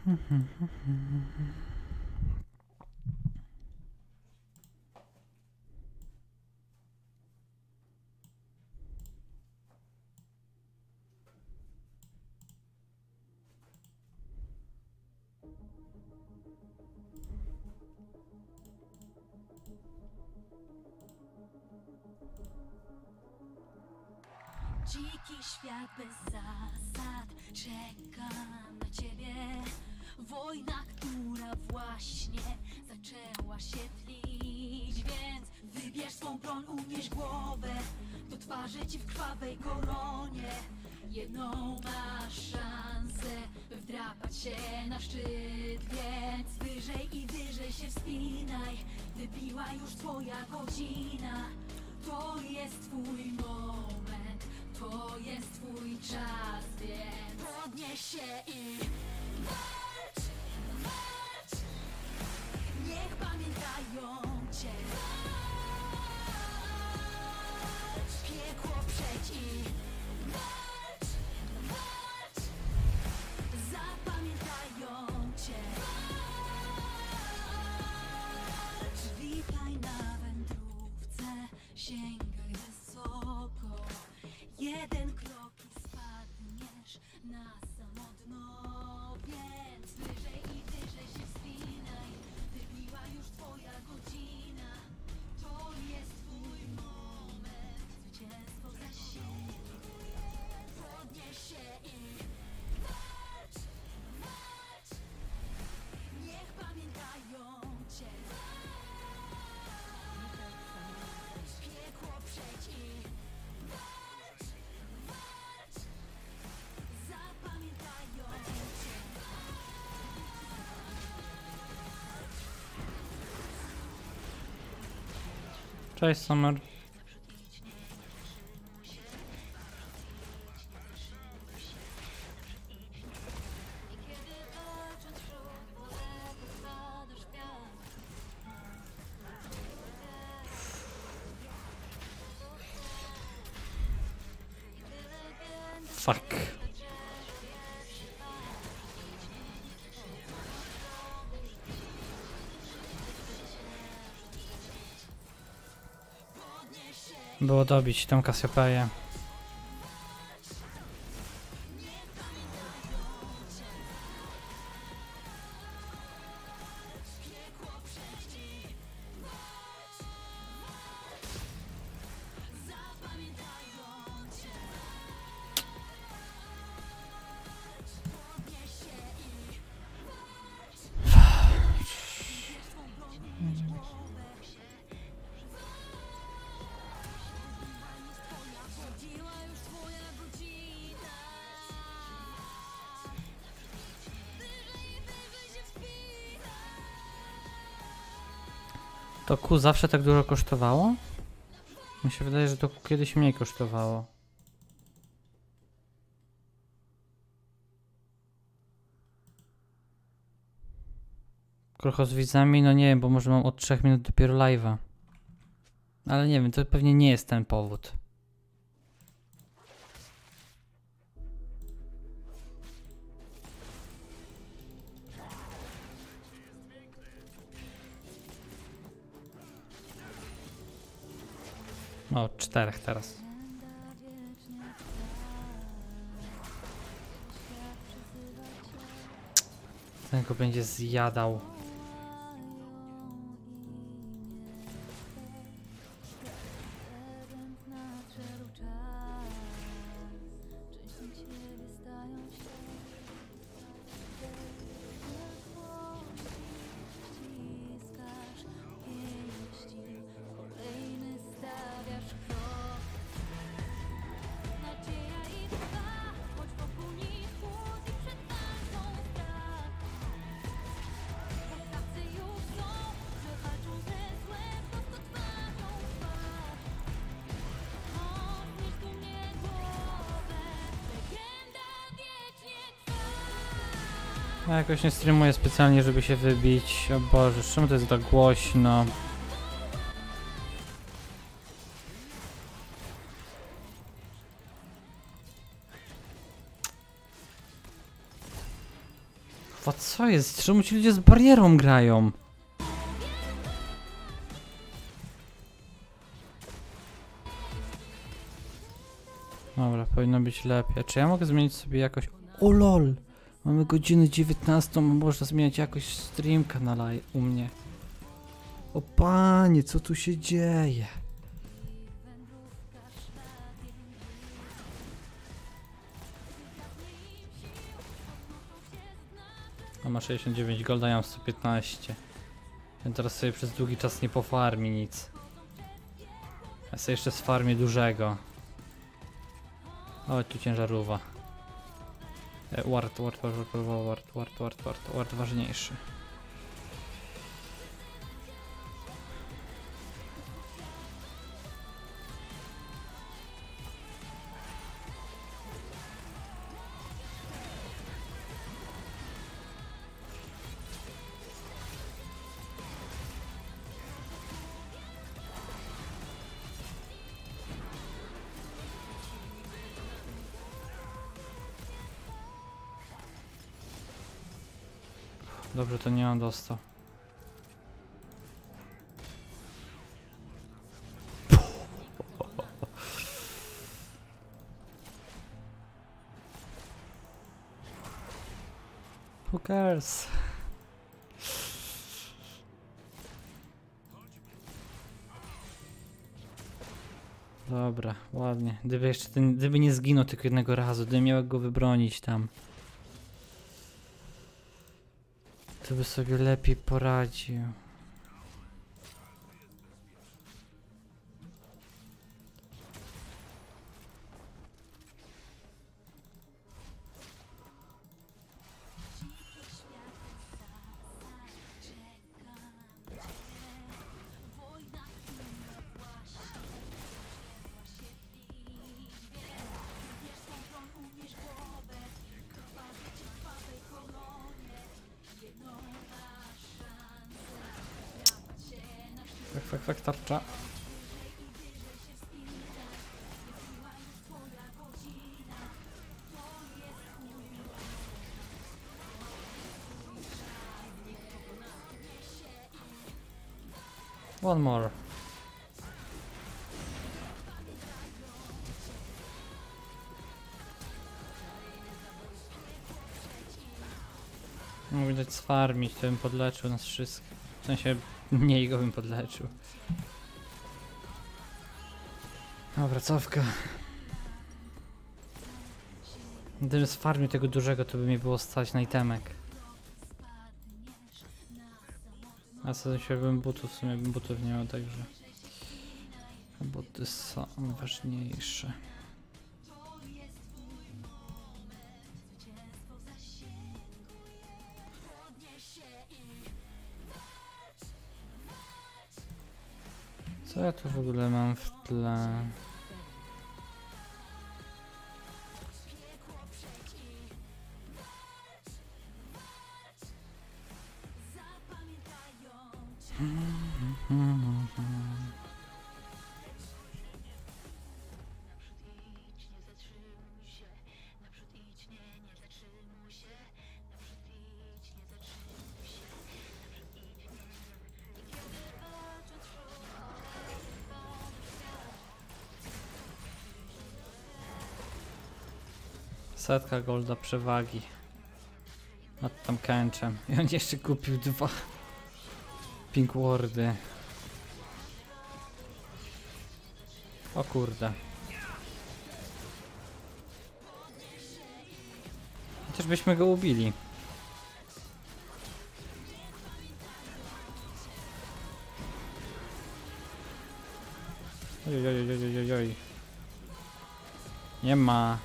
Dziki świat bez zasad, czekam na ciebie. Wojna, która właśnie zaczęła się tlić, więc wybierz swą broń, unieś głowę do twarzy ci w krwawej koronie. Jedną masz szansę, by wdrapać się na szczyt, więc wyżej i wyżej się wspinaj. Wybiła już twoja godzina, to jest twój moment. To jest twój czas, więc podnieś się i walcz, walcz. Niech pamiętają cię. Walcz, piekło przejdź i walcz, walcz. Zapamiętają cię. Walcz, witaj na wędrówce, sięgaj wysoko. Jeden krok i spadniesz na samo dno, więc wyżej i wyżej się wspinaj. Wybiła już twoja godzina, to jest twój moment. Zwycięstwo zasięgnie. Podnieś się i walcz, walcz. Niech pamiętają cię. Walcz, piekło przejdź i cześć, Summer. Fuck. Było dobić tę Kasjopeję. To Q zawsze tak dużo kosztowało? Mi się wydaje, że to Q kiedyś mniej kosztowało. Krocho z widzami, no nie wiem, bo może mam od 3 minut dopiero live'a. Ale nie wiem, to pewnie nie jest ten powód. O, 4 teraz. Ten go będzie zjadał. Ja jakoś nie streamuję specjalnie, żeby się wybić. O Boże, czemu to jest tak głośno? Kurwa, co jest? Czemu ci ludzie z barierą grają? Dobra, powinno być lepiej. Czy ja mogę zmienić sobie jakoś... O lol! Mamy godzinę 19, można zmieniać jakoś streamka na live u mnie. O panie, co tu się dzieje? A ma 69 golda, ja mam 115. Ja teraz sobie przez długi czas nie pofarmi nic. Ja sobie jeszcze z farmie dużego. O, tu ciężarówka. Ward ważniejszy. Dobrze, to nie on dostał. Who cares? Dobra, ładnie. Gdyby jeszcze gdyby nie zginął tylko jednego razu, gdybym miał go wybronić tam, to by sobie lepiej poradził. Fak, tarcza. One more. No widać sfarmić, to bym podleczył nas wszystkich. W sensie mniej go bym podleczył. Dobra, cofka. Gdybym sfarmił tego dużego, to by mi było stać na itemek. A co się bym butów, w sumie bym butów nie miał, także... Buty są ważniejsze. Co ja tu w ogóle mam w tle? Setka golda przewagi nad tam kęczem. I on jeszcze kupił 2 pink wardy. O kurde. Chociaż byśmy go ubili. Oj. Nie ma.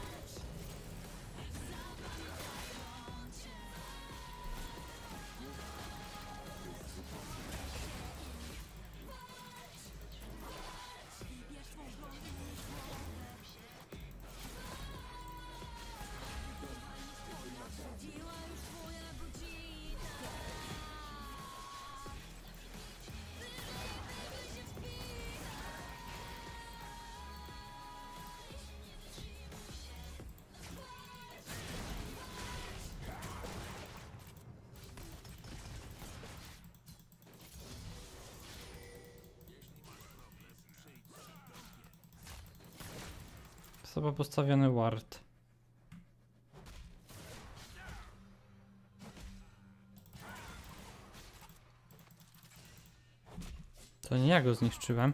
Chyba postawiony ward. To nie ja go zniszczyłem.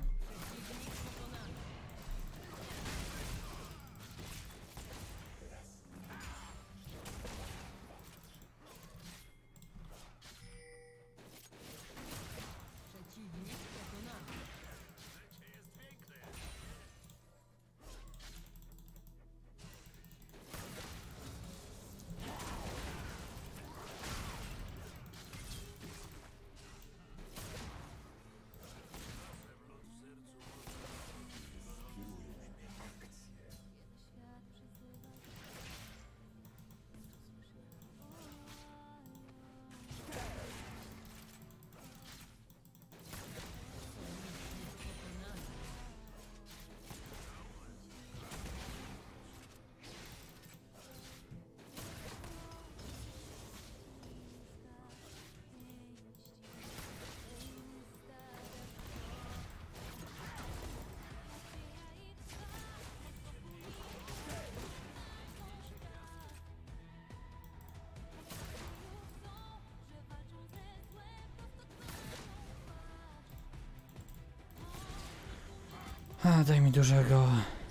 A, daj mi dużego.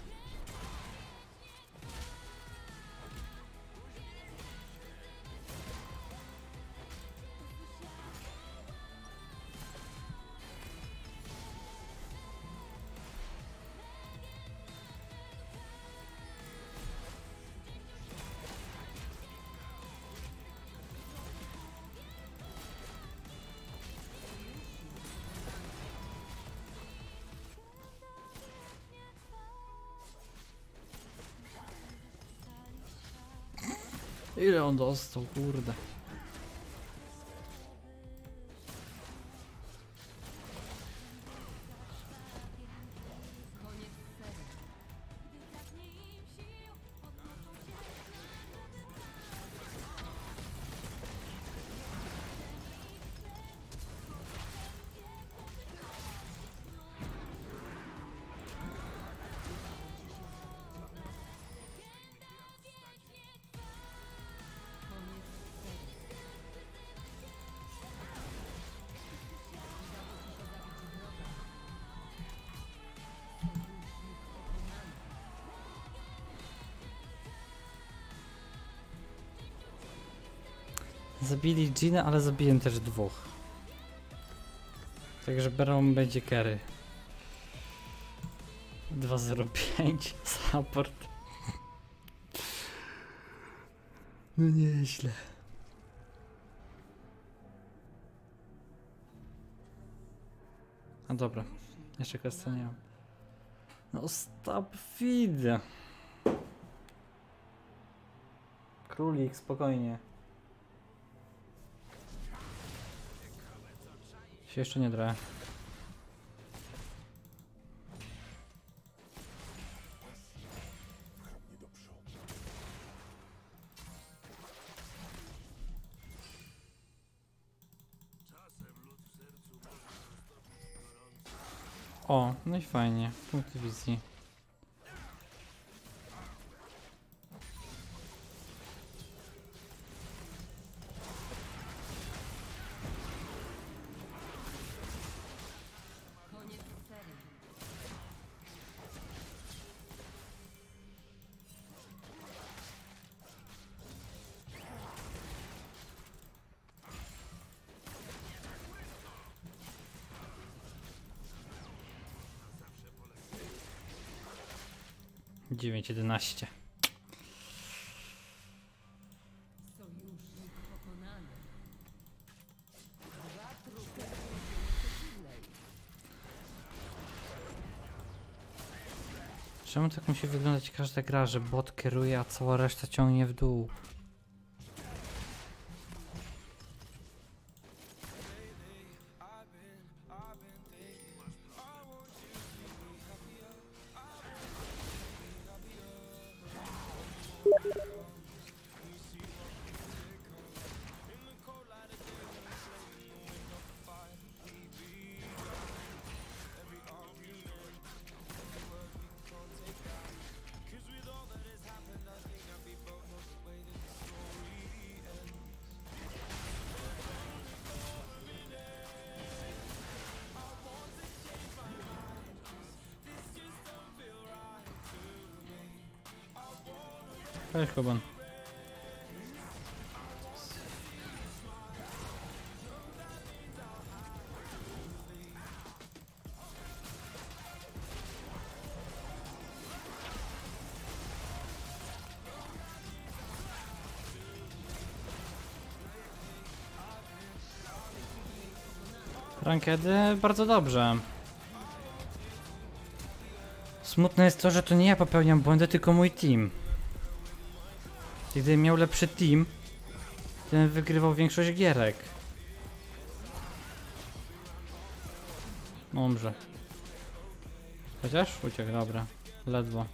Ile on dostał, kurde. Zabili Gina, ale zabiłem też dwóch. Także Baron będzie carry. 205 support. No nieźle. A dobra, jeszcze kwestia nie mam. No stop feed. Królik, spokojnie. Się jeszcze nie drę. O, no i fajnie. Punkt wizji. Dziewięć 11. Czemu tak musi wyglądać każda gra, że bot kieruje, a cała reszta ciągnie w dół? Cześć, Kuban. Rankedy bardzo dobrze. Smutne jest to, że to nie ja popełniam błędy, tylko mój team. I gdybym miał lepszy team, to bym wygrywał większość gierek. Dobrze. Chociaż uciekł, dobra. Ledwo.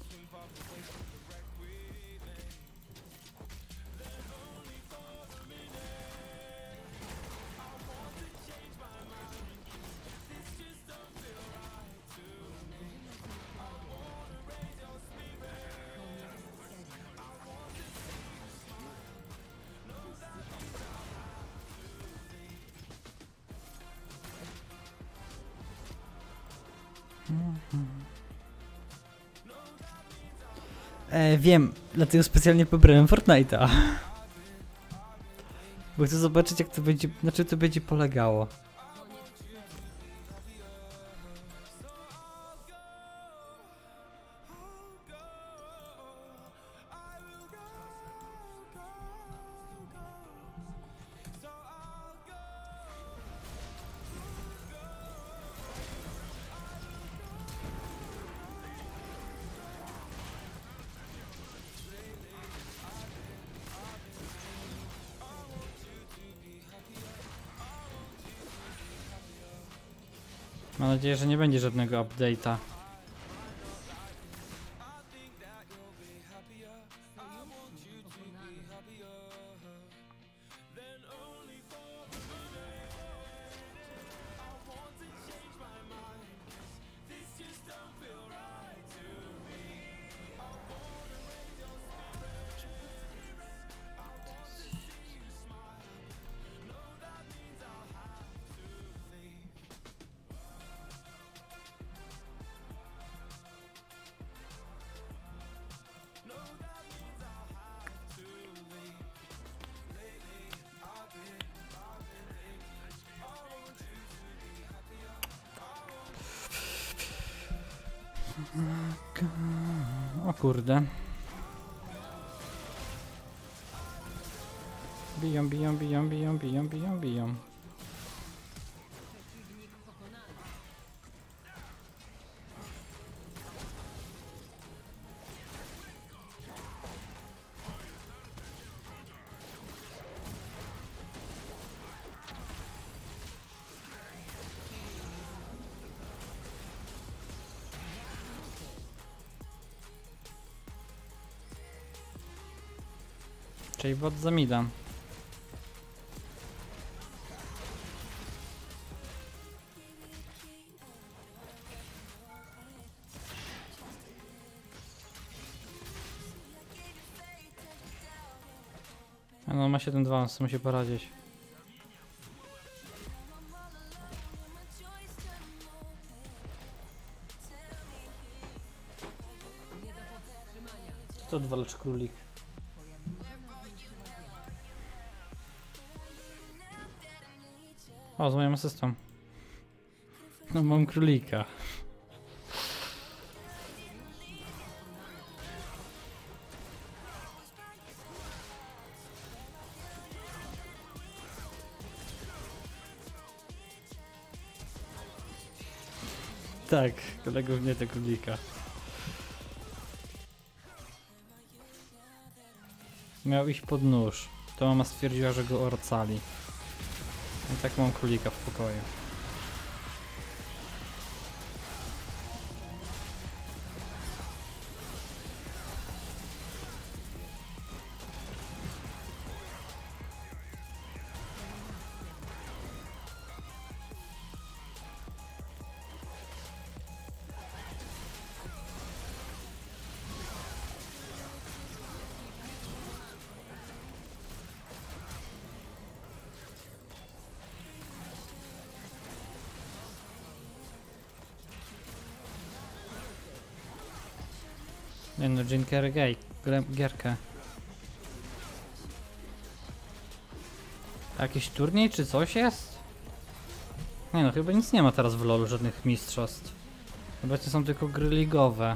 Wiem, dlatego specjalnie pobrałem Fortnite'a. Bo chcę zobaczyć, jak to będzie, na czym to będzie polegało. Mam nadzieję, że nie będzie żadnego update'a. O kurde. Biją, biją, biją, biją, biją, biją, biją. Czyli bot zamida. A no ma 7-2, musi poradzić. To walcz królik. O, z moją asystą. No mam królika. Tak, kolegów nie te królika. Miał iść pod nóż. To mama stwierdziła, że go orcali. I tak mam królika w pokoju. Nie no, Jim Carrey gay. gierkę. Jakiś turniej czy coś jest? Nie no, chyba nic nie ma teraz w LoL, żadnych mistrzostw. Obecnie są tylko gry ligowe.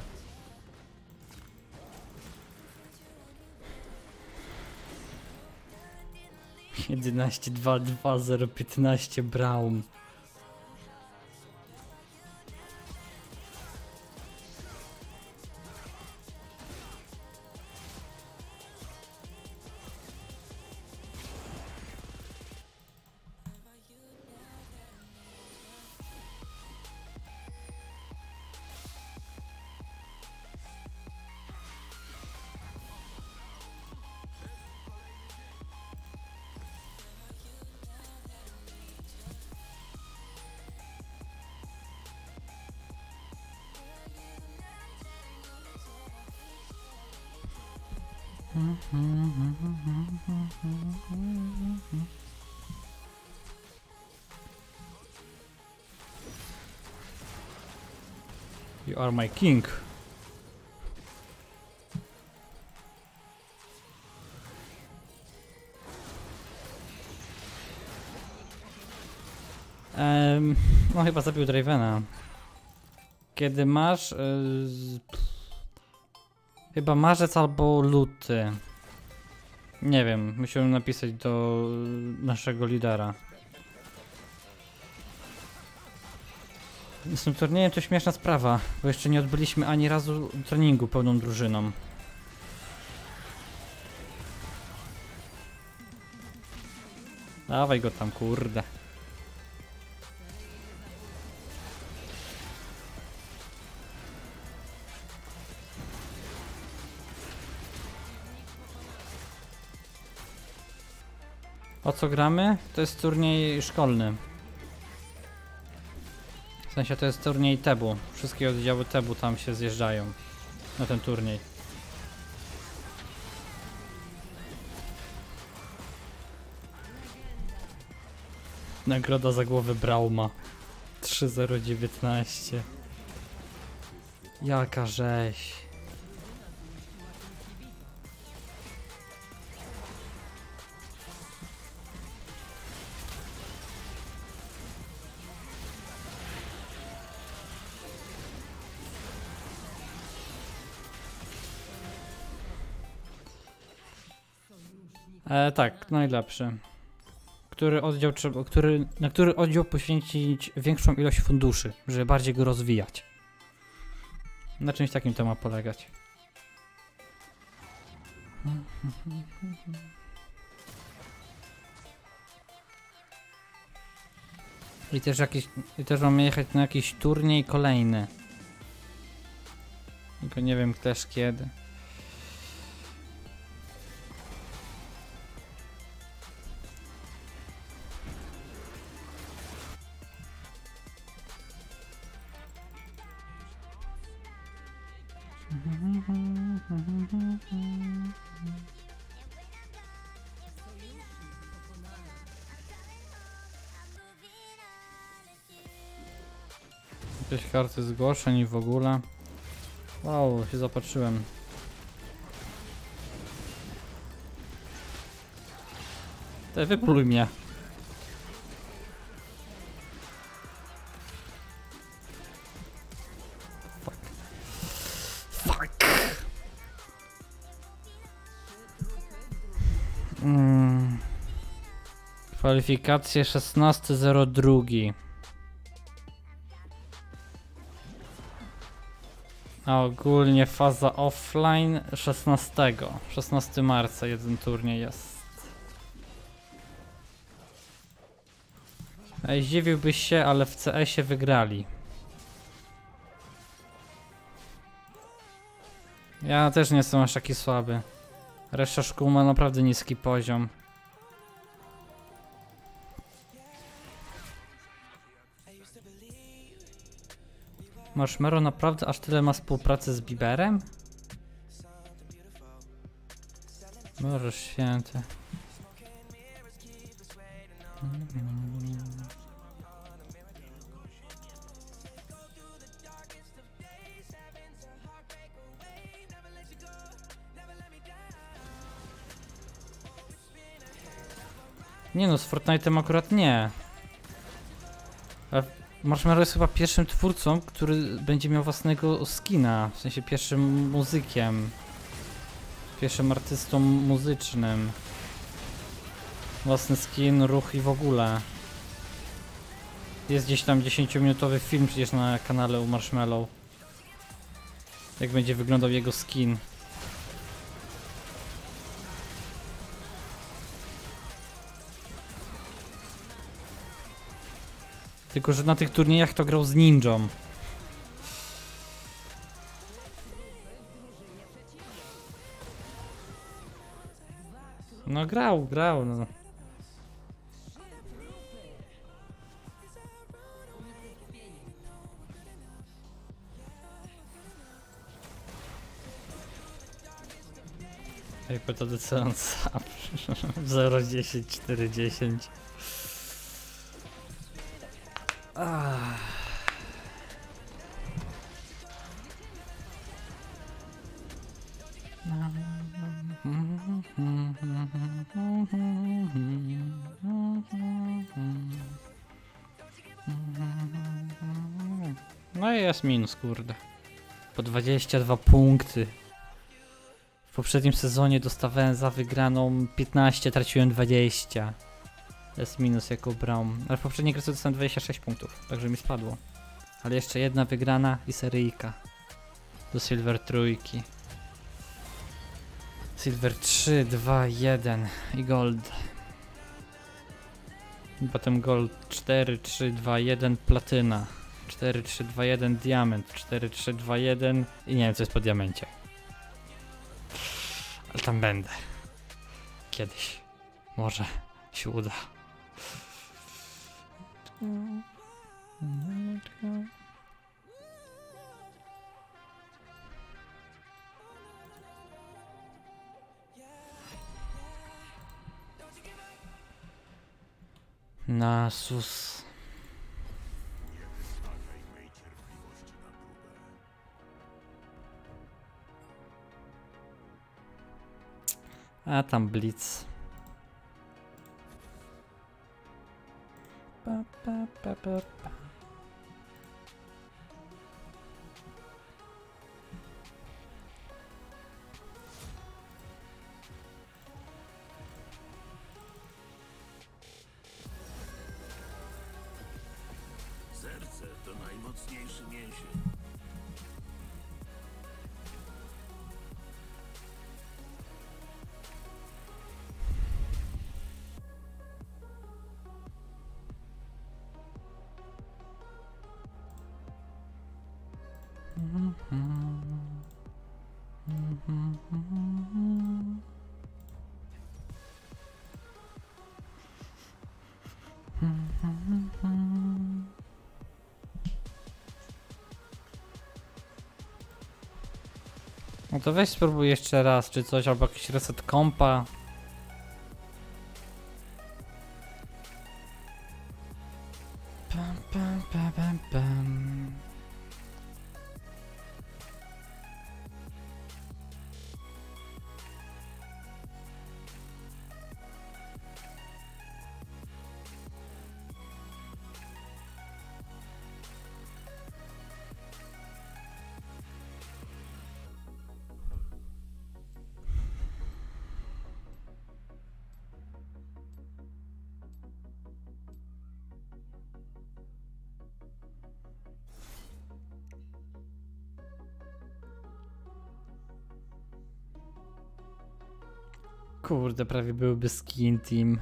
Jedenaście 2 2 0 15 Braum. You are my king. No chyba zabił Dravena. Kiedy masz... chyba marzec albo luty. Nie wiem, musiałem napisać do naszego lidera. Z tym turniejem to śmieszna sprawa, bo jeszcze nie odbyliśmy ani razu treningu pełną drużyną. Dawaj go tam, kurde. O co gramy? To jest turniej szkolny. W sensie to jest turniej Tebu. Wszystkie oddziały Tebu tam się zjeżdżają na ten turniej. Nagroda za głowę Brauma. 3019. Jaka rzeź. Tak, najlepszy. Który oddział trzeba, na który oddział poświęcić większą ilość funduszy, żeby bardziej go rozwijać. Na czymś takim to ma polegać. I też mamy jechać na jakiś turniej kolejny. Tylko nie wiem też kiedy. Jakieś karty zgłoszeń i w ogóle. Wow, się zapatrzyłem. Te wypluj mnie. Fuck. Kwalifikacje 16.02. A ogólnie faza offline 16 marca jeden turniej jest. Ej, zdziwiłbyś się, ale w CS-ie wygrali. Ja też nie jestem aż taki słaby. Reszta szkół ma naprawdę niski poziom. Marshmallow naprawdę aż tyle ma współpracy z Bieberem? Boże święty. Nie no, z Fortnite'em akurat nie. Ale Marshmello jest chyba pierwszym twórcą, który będzie miał własnego skina. W sensie pierwszym muzykiem. Pierwszym artystą muzycznym. Własny skin, ruch i w ogóle. Jest gdzieś tam 10-minutowy film przecież na kanale u Marshmello. Jak będzie wyglądał jego skin. Tylko że na tych turniejach to grał z ninją. No grał, no. Ej, to decydent 0-10, 4-10. No i jest minus, kurde. Po 22 punkty. W poprzednim sezonie dostawałem za wygraną 15, traciłem 20. Jest minus jako Braum. Ale w poprzedniej grze dostałem 26 punktów, także mi spadło. Ale jeszcze jedna wygrana i seryjka. Do Silver trójki. Silver 3, 2, 1 i Gold. I potem Gold 4, 3, 2, 1 Platyna. 4, 3, 2, 1 Diament. 4, 3, 2, 1 i nie wiem co jest po diamencie. Ale tam będę. Kiedyś. Może się uda. Nasus. A tam Blitz. Pa, pa, pa, pa, pa. Serce to najmocniejszy mięsień. No to weź spróbuj jeszcze raz, czy coś, albo jakiś reset kompa. Pam, pam, pam, pam, pam. Kurde, prawie byłby skin team.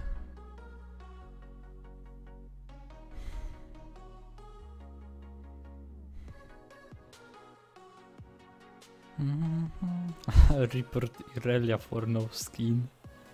Report Irelia for no skin.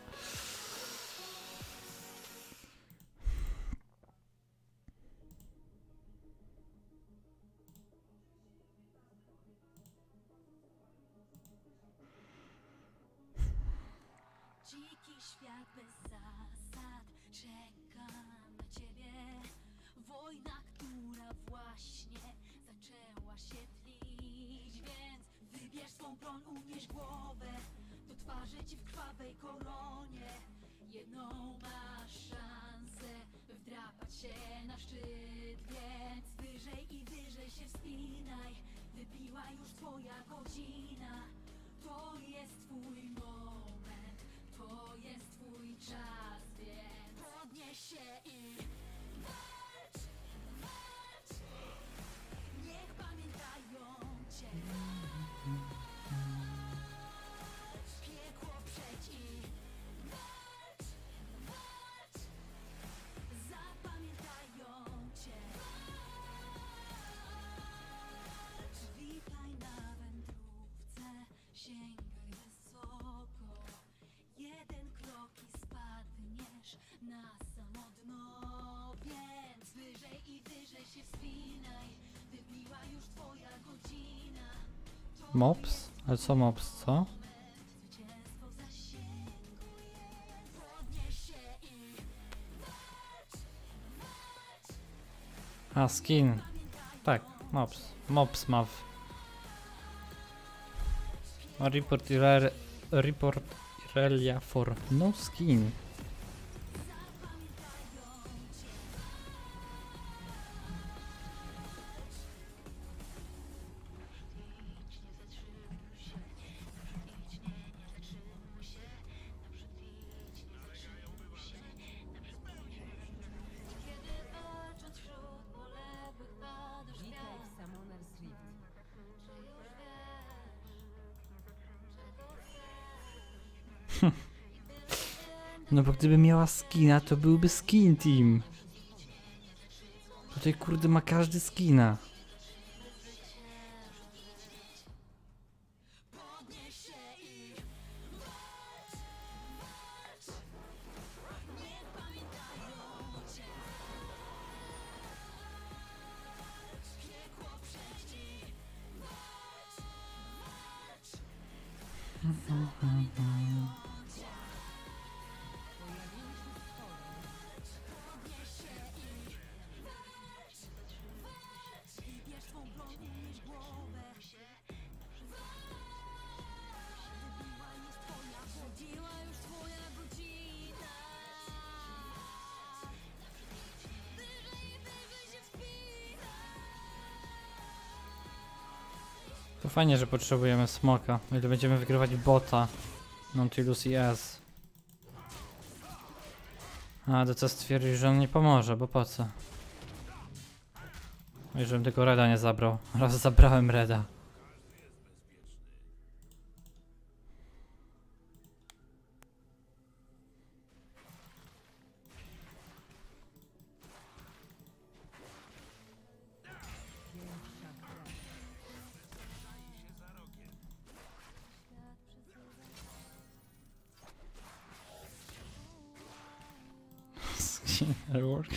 Dziki świat bez zasad czeka na ciebie. Wojna, która właśnie zaczęła się tlić. Więc wybierz swą broń, unieś głowę do twarzy ci w krwawej koronie. Jedną masz masz szansę wdrapać się na szczyt, więc wyżej i wyżej się wspinaj. Wybiła już twoja godzina. To jest twój moment, to jest twój czas, więc podnieś się i walcz, walcz. Niech pamiętają cię. Piekło przejdź i walcz, walcz. Zapamiętają cię. Witaj na wędrówce, sięgaj wysoko. Jeden krok i spadniesz na samo dno, więc wyżej i wyżej się wspinaj. Wybiła już twoja godzina. Mops? Ale co mops, co? Zwycięstwo w zasięgu jest. Podnieś się i walcz, walcz. A, skin. Tak, mops. Mops ma report Irelia for no skin. Kiedy walcząc wśród poległych padasz w Witaj piach, w Summoner's Rift. czy już wiesz, czego chcesz? No bo gdyby miała skina, to byłby skin team. Tutaj kurde ma każdy skina. Podnieś się i walcz, walcz. Niech pamiętają cię. Piekło przejdź i walcz, walcz. Zapamiętają cię. Podnieś się i walcz, walcz. Wybierz swą broń i nieś głowę. Wybiła już twoja godzina. Wyżej i wyżej się wspinaj. To fajnie, że potrzebujemy smoka. O ile będziemy wygrywać bota. Nautilus i S. A, DC stwierdził, że on nie pomoże, bo po co? I żebym tego Reda nie zabrał. Raz zabrałem Reda. Pierwsza krew. Skin rework.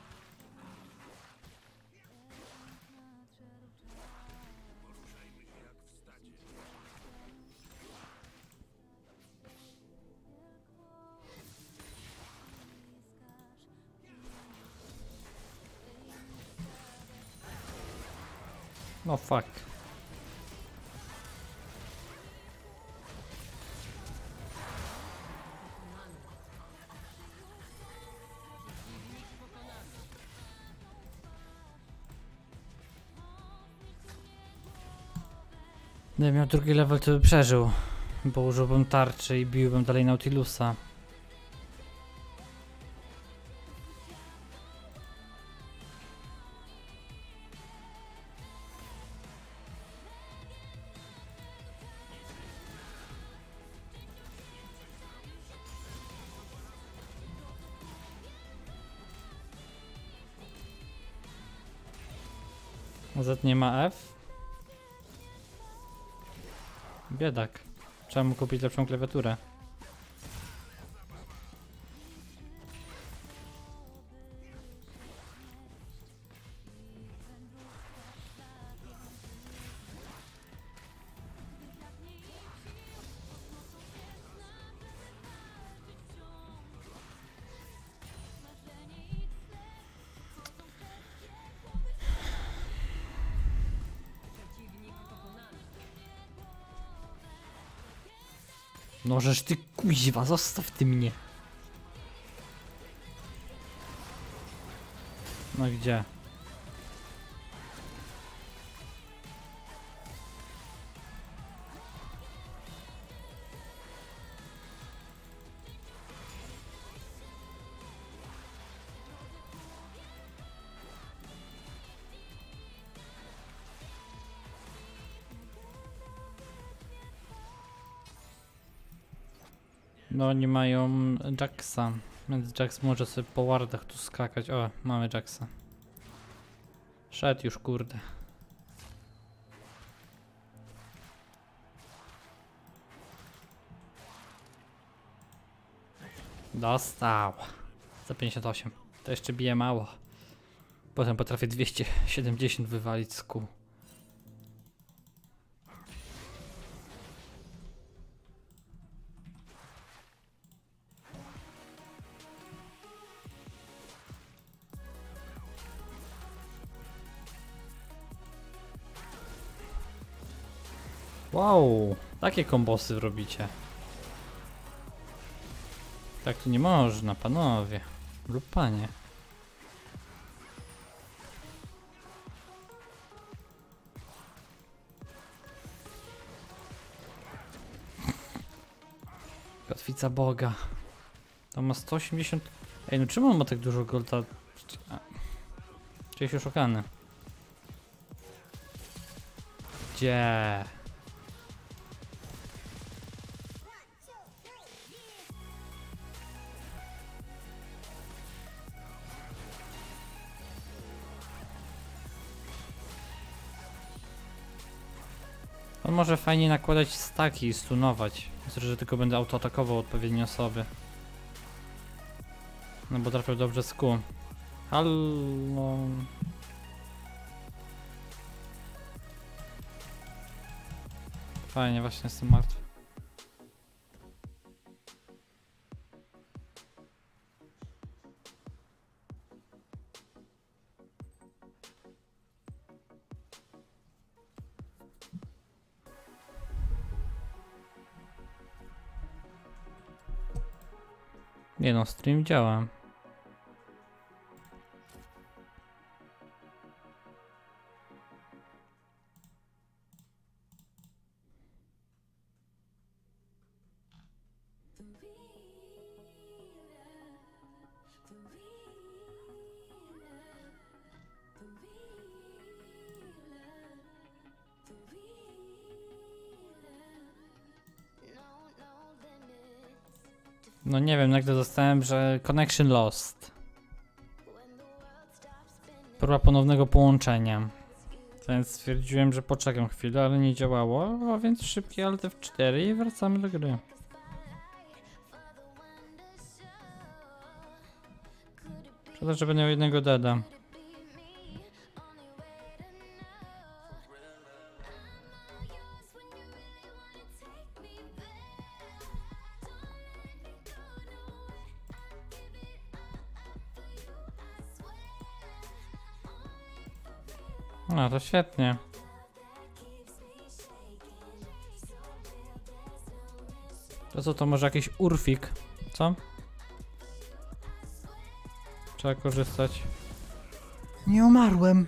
No fuck. Gdybym miał drugi level, to by przeżył. Bo użyłbym tarczy i biłbym dalej Nautilusa. Z nie ma F? Biedak. Trzeba mu kupić lepszą klawiaturę. Przeciwnik pokonany. No żeż ty kuźwa, zostaw ty mnie. No gdzie? No oni mają Jaxa, więc Jax może sobie po wardach tu skakać. O, mamy Jaxa. Szedł już, kurde. Dostał. Za 58. To jeszcze bije mało. Potem potrafię 270 wywalić z kół. Wow, takie kombosy robicie. Tak tu nie można, panowie. Lub panie. Kotwica Boga. To ma 180... Ej, no czemu on ma tak dużo golda? Czyli się oszukany. Gdzie? On może fajnie nakładać staki i stunować. Myślę, że tylko będę autoatakował odpowiednie osoby. No bo trafiał dobrze z kół. Halo. Fajnie, właśnie jestem martwy. Nie no, stream działa. No nie wiem, nagle dostałem, że connection lost. Próba ponownego połączenia. Więc stwierdziłem, że poczekam chwilę, ale nie działało, a więc szybki Alt F4 i wracamy do gry. Szkoda, że będę miał jednego deda. No to świetnie. To co, to może jakiś urfik? Co? Trzeba korzystać. Nie umarłem.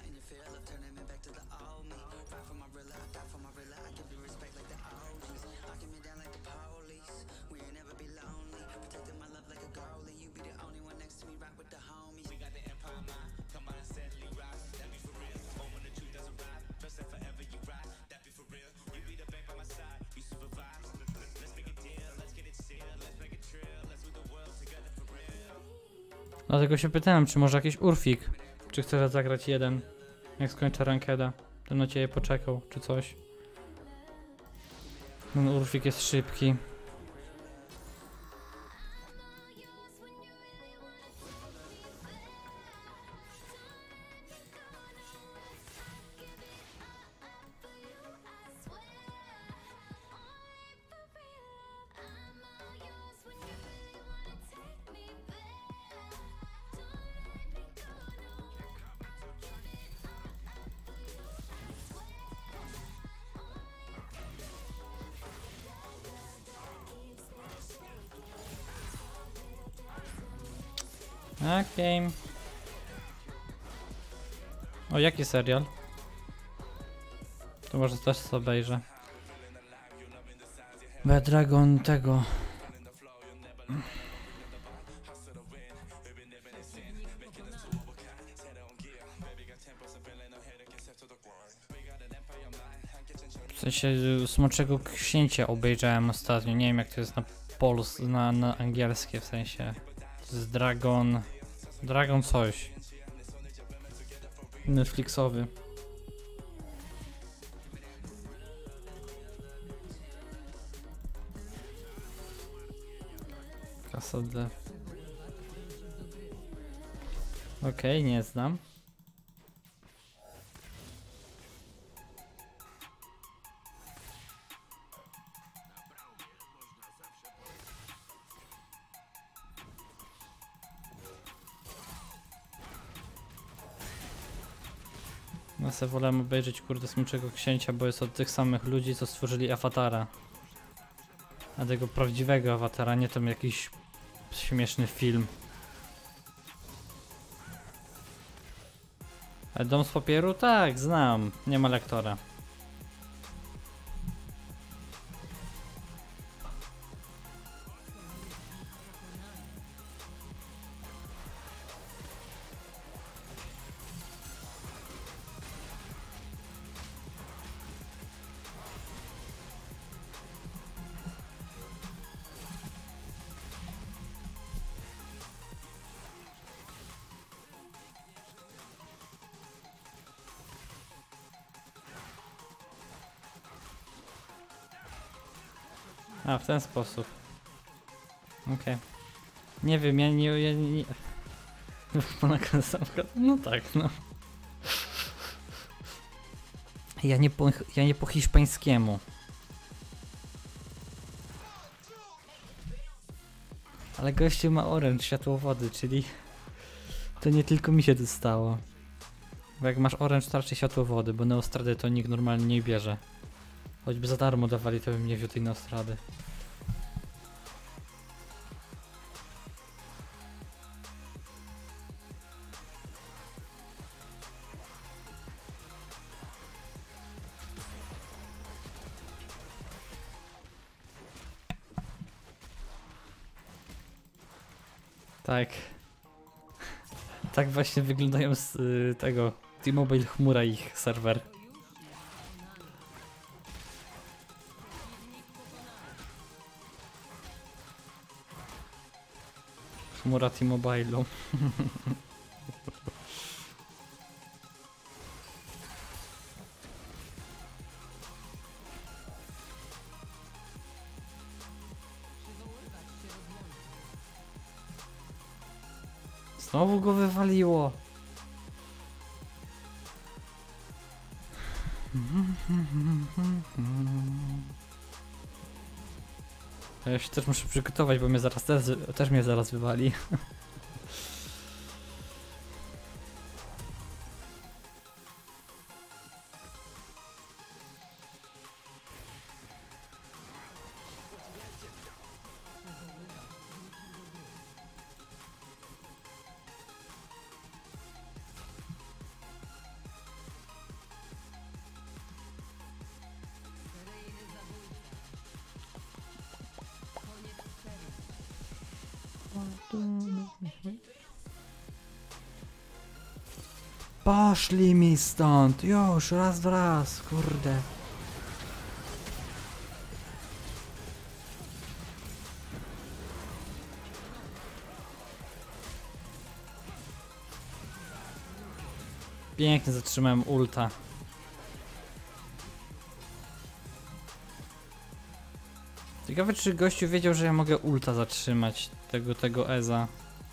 Dlatego się pytałem, czy może jakiś urfik. Czy chcesz zagrać jeden? Jak skończę rankeda. To na ciebie poczekał, czy coś. Ten urfik jest szybki. Okej. O, jaki serial? To może też sobie obejrzę. Bad Dragon tego. W sensie Smoczego Księcia obejrzałem ostatnio. Nie wiem jak to jest na na angielskie, w sensie. To jest Dragon... Dragon coś. Netflixowy. Casa de... Okej, nie znam. Ja sobie wolałem obejrzeć kurde Smoczego Księcia, bo jest od tych samych ludzi, co stworzyli Awatara. A tego prawdziwego Awatara, nie tam jakiś śmieszny film. Ale Dom z papieru? Tak, znam. Nie ma lektora. A, w ten sposób. Okej. Nie wiem, ja nie... No tak, no. Ja nie po hiszpańskiemu. Ale gościu ma orange światłowody, czyli... To nie tylko mi się dostało. Bo jak masz orange, to raczej światłowody, bo Neostrady to nikt normalnie nie bierze. Choćby za darmo dawali, to bym nie wziął tej Neostrady. Tak. Tak właśnie wyglądają z tego T-Mobile chmura ich serwer. Chmura T-Mobile'u. Znowu go wywaliło. Ja się też muszę przygotować, bo mnie zaraz też mnie zaraz wywali. Poszli mi stąd, już, raz, kurde. Pięknie zatrzymałem ulta. Ciekawe, czy gościu wiedział, że ja mogę ulta zatrzymać, tego Eza.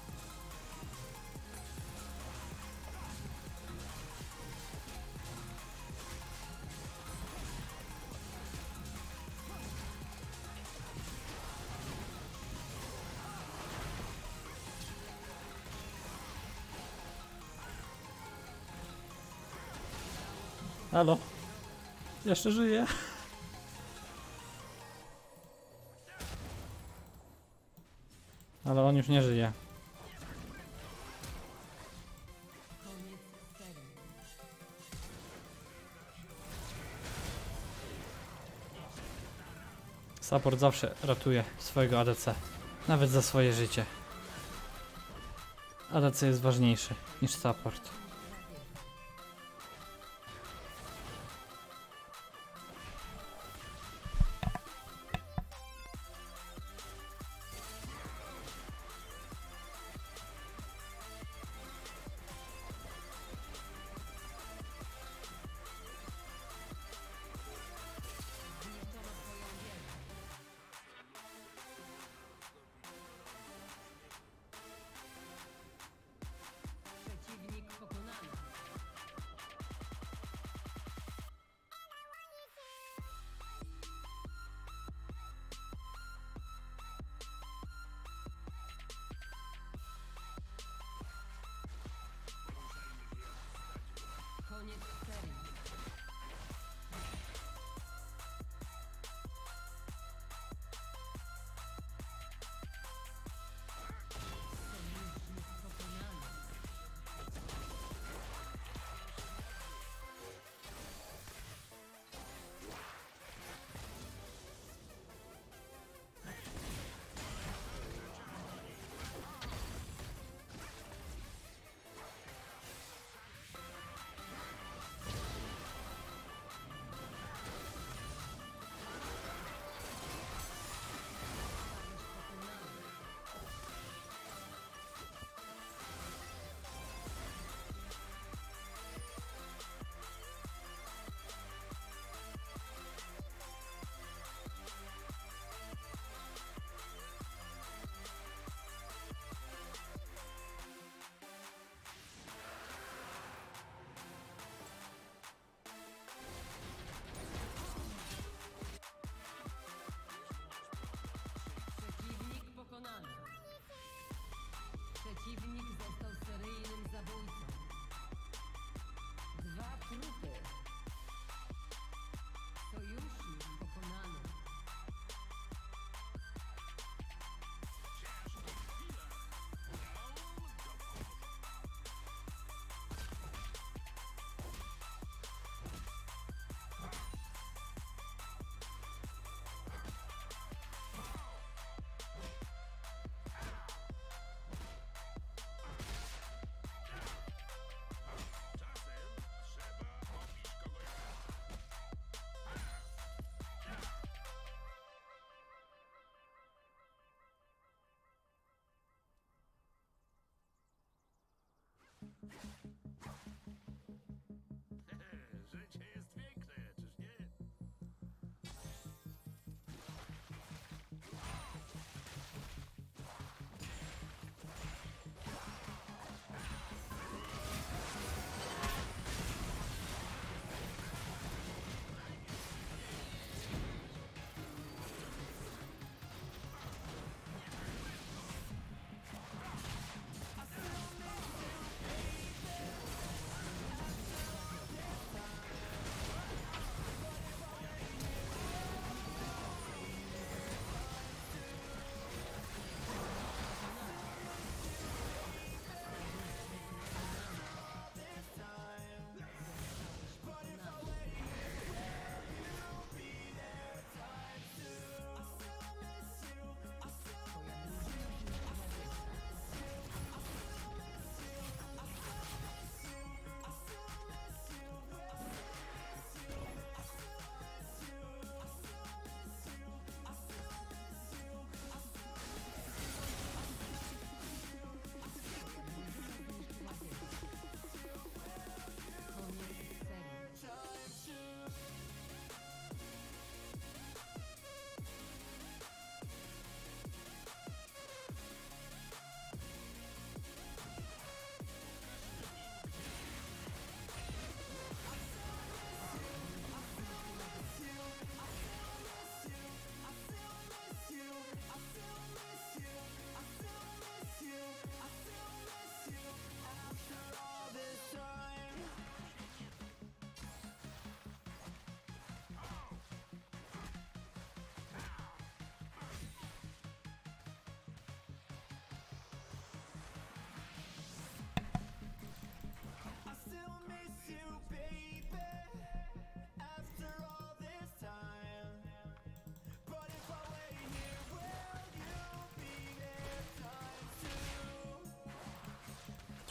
Halo? Jeszcze żyję. Ale on już nie żyje. Koniec serii. Support zawsze ratuje swojego ADC. Nawet za swoje życie. ADC jest ważniejszy niż support. Przeciwnik pokonany.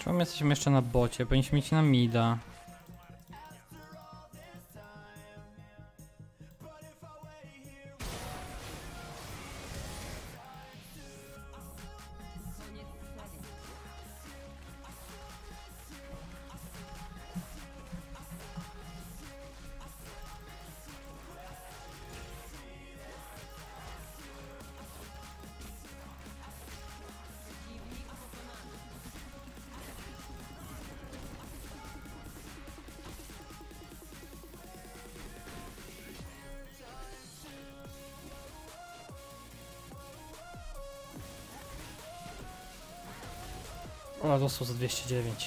Czemu my jesteśmy jeszcze na bocie? Powinniśmy iść na mida. Koniec serii. Przeciwnik pokonany. O, dostał za 209.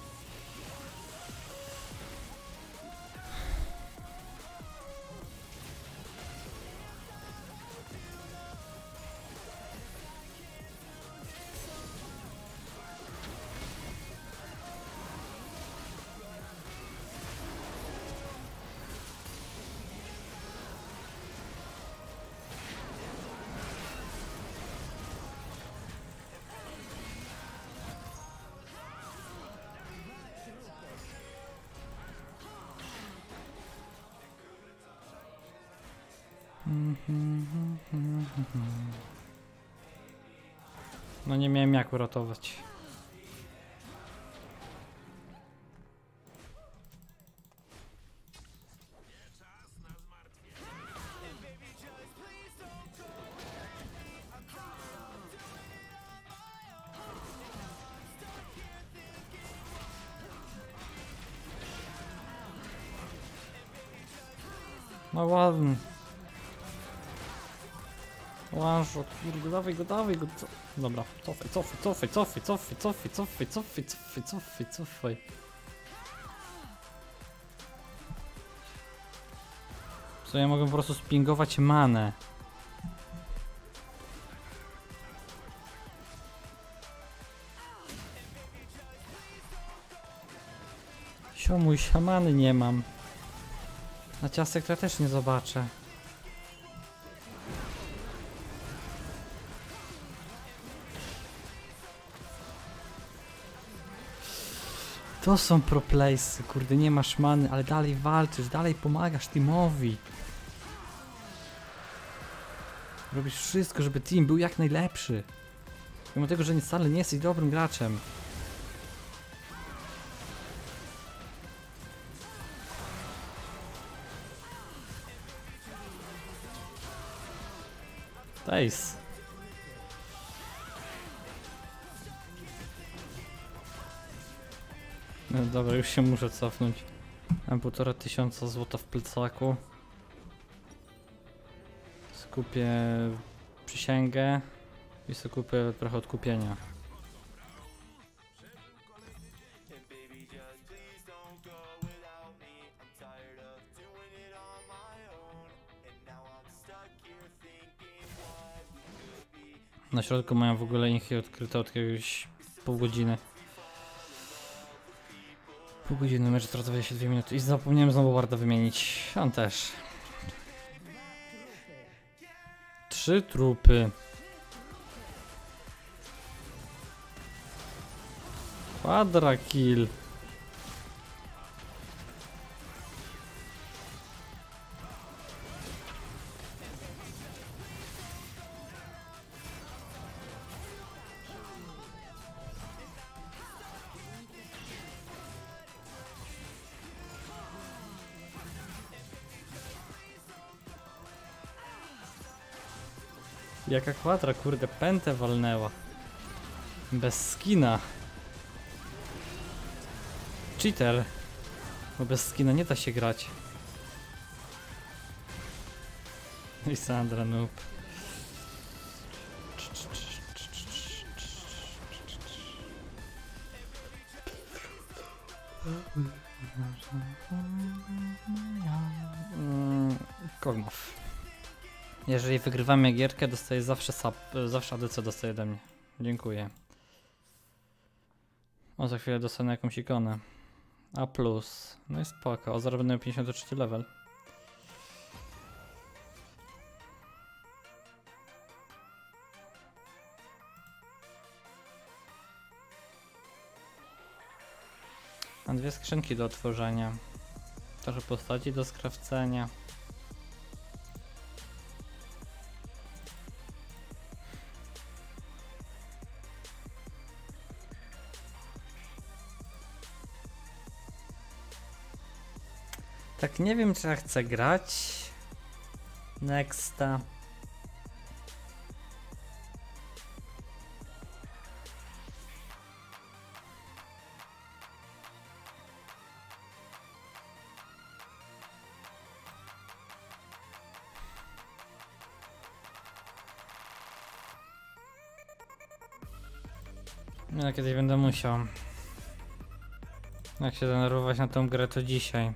No nie miałem jak uratować. No ładnie. One shot, kurde, dawaj go. Dobra, cofaj. Co, ja mogę po prostu spingować manę. Siomuś, a many nie mam. Na ciastek to ja też nie zobaczę. To są pro playsy, kurde, nie masz many, ale dalej walczysz, dalej pomagasz teamowi. Robisz wszystko, żeby team był jak najlepszy. Mimo tego, że wcale nie jesteś dobrym graczem. Ace. No dobra, już się muszę cofnąć. Mam 1500 złota w plecaku. Skupię przysięgę i sobie kupię trochę odkupienia. Na środku mają w ogóle inchy odkryte od jakiegoś pół godziny. Pół godziny, mecz trwa 22 minuty i zapomniałem znowu warda wymienić. On też. 3 trupy. Quadra kill. Jaka kwadra, kurde, pętę walnęła. Bez skina. Cheater. Bo bez skina nie da się grać. I Sandra noob. Kogmow. Jeżeli wygrywamy gierkę, dostaję zawsze zawsze ADC dostaje ode mnie. Dziękuję. O, za chwilę dostanę jakąś ikonę. A+. No i spoko. O, zaraz będę 53 level. 2 skrzynki do otworzenia. Trochę postaci do skrawcenia. Tak, nie wiem, czy ja chcę grać. Nexta. No, kiedyś będę musiał. Jak się denerwować na tą grę, to dzisiaj.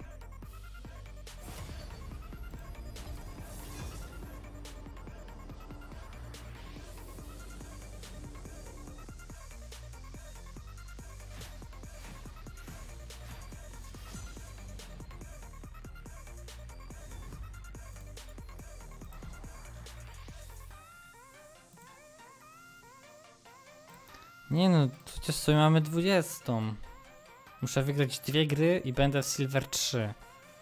Nie no, przecież sobie mamy 20. Muszę wygrać 2 gry i będę w Silver 3.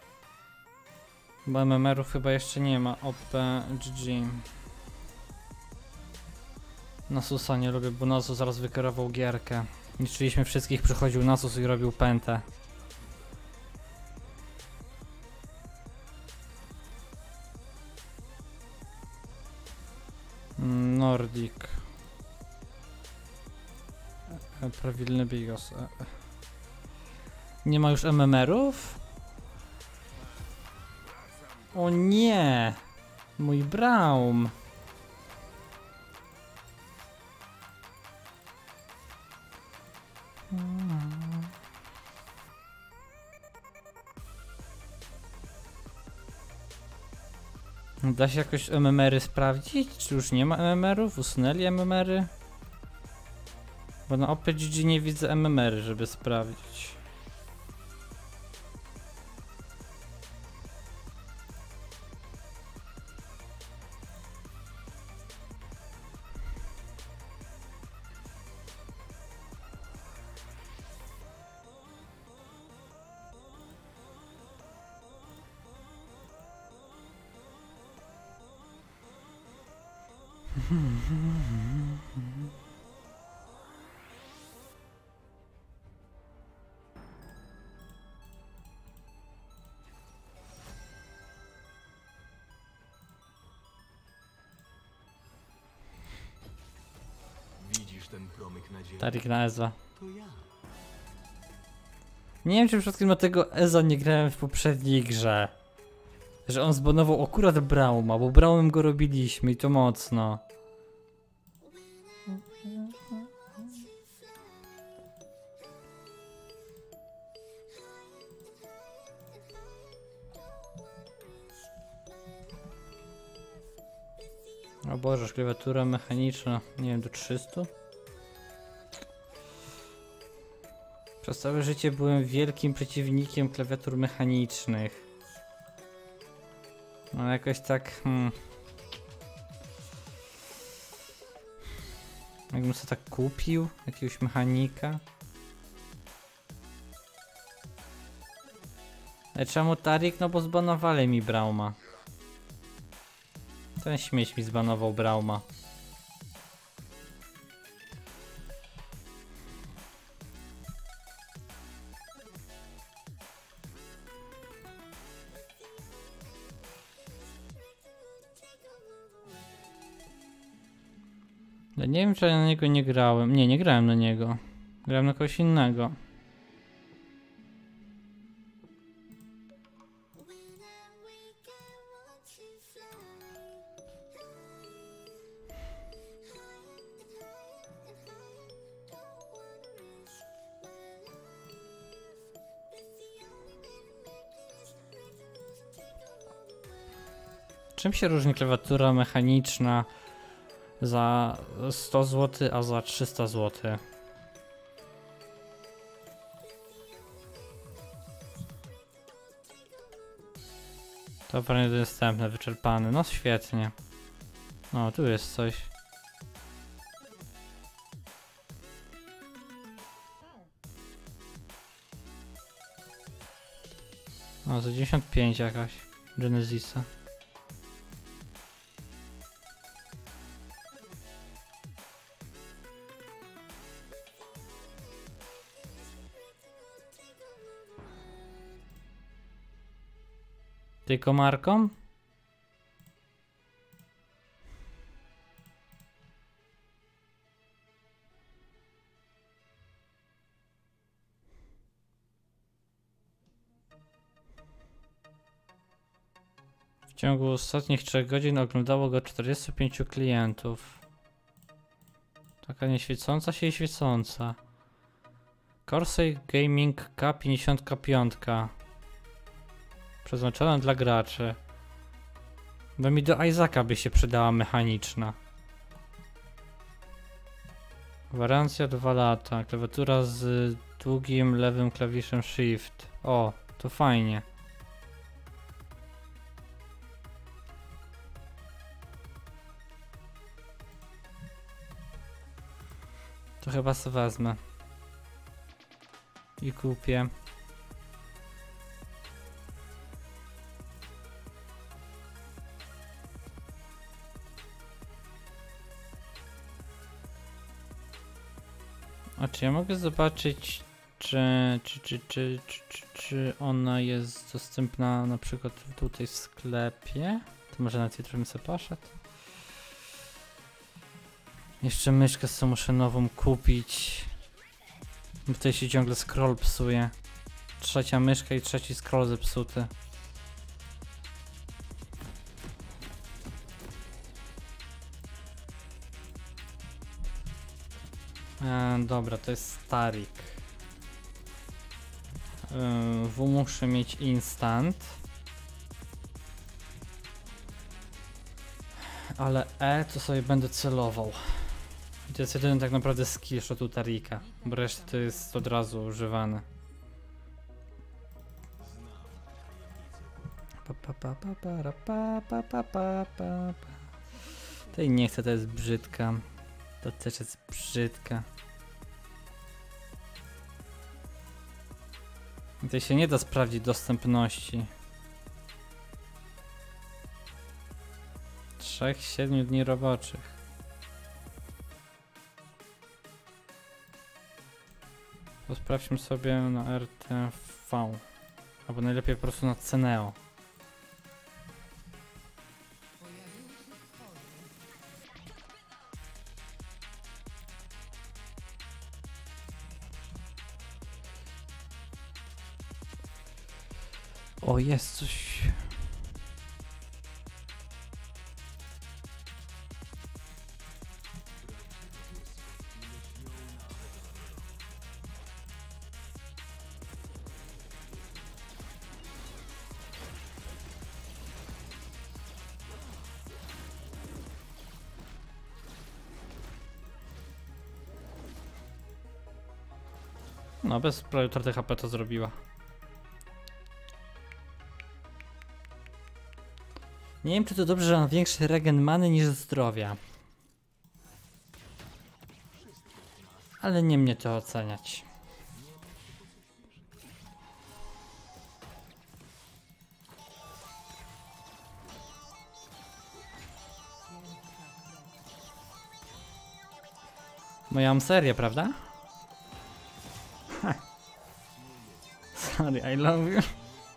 Bo MMR-ów chyba jeszcze nie ma. OP, GG. Nasusa nie lubię, bo Nasus zaraz wykierował gierkę. Niszczyliśmy wszystkich, przychodził Nasus i robił pętę. Nordic. Prawilny Bigos. Nie ma już MMR-ów? O nie! Mój Braum! Da się jakoś MMR-y sprawdzić? Czy już nie ma MMR-ów? Usunęli MMR-y? Bo na OPGG nie widzę MMR-y, żeby sprawdzić. Widzisz ten promyk nadziei? Tarik na Eza. To ja. Nie wiem, czy przypadkiem na tego Eza nie grałem w poprzedniej grze. Że on zbanował akurat Brauma, bo Braumem go robiliśmy i to mocno. O Boże, klawiatura mechaniczna, nie wiem, do 300? Przez całe życie byłem wielkim przeciwnikiem klawiatur mechanicznych. No jakoś tak... Jakbym sobie tak kupił, jakiegoś mechanika. Ale czemu Tarik? No bo zbanowali mi Brauma. Ten śmieć mi zbanował Brauma. Ja nie wiem, czy ja na niego nie grałem. Nie, nie grałem na niego. Grałem na kogoś innego. Czym się różni klawiatura mechaniczna za 100 zł, a za 300 zł? Dobra, niedostępne, wyczerpany. No świetnie. O, tu jest coś. O, za 95 jakaś Genesisa. Tylko marką? W ciągu ostatnich 3 godzin oglądało go 45 klientów. Taka nieświecąca się i świecąca. Corsair Gaming K55. Przeznaczona dla graczy. Bo mi do Isaaca by się przydała mechaniczna. Gwarancja 2 lata. Klawiatura z długim lewym klawiszem Shift. O, to fajnie. To chyba sobie wezmę. I kupię. A czy ja mogę zobaczyć, czy ona jest dostępna na przykład tutaj w sklepie? To może na tej trochę sobie poszedł? Jeszcze myszkę sobie muszę nową kupić. Bo tutaj się ciągle scroll psuje. Trzecia myszka i trzeci scroll zepsuty. Dobra, to jest Starik. W muszę mieć instant. Ale E to sobie będę celował. I to jest jedyny tak naprawdę skill shotu Tarika, bo reszta to jest od razu używane. Tej nie chcę, to jest brzydka. To też jest brzydka. Tutaj się nie da sprawdzić dostępności. 3-7 dni roboczych. To sprawdźmy sobie na RTV. Albo najlepiej po prostu na Ceneo. O, jest coś. No, bez prawie utraty HP to zrobiła. Nie wiem, czy to dobrze, że mam większy regen many niż zdrowia. Ale nie mnie to oceniać. Bo ja mam serię, prawda? Sorry, I love you.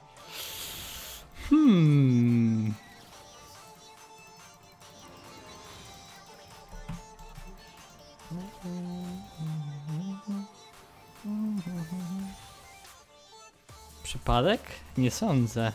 Przypadek? Nie sądzę.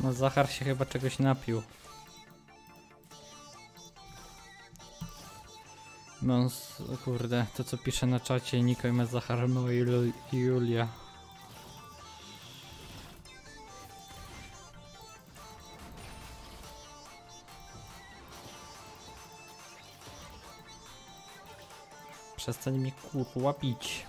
No Zachar się chyba czegoś napił. Mąs, kurde, to co pisze na czacie Niko i Zachar, no i Julia. Przestań mi kurwa bić.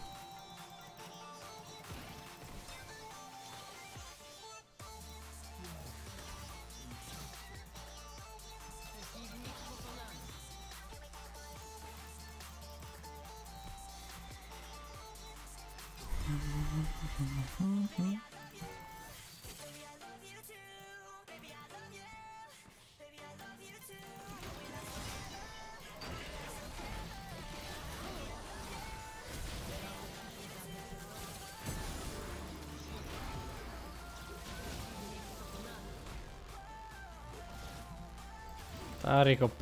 Tarik OP.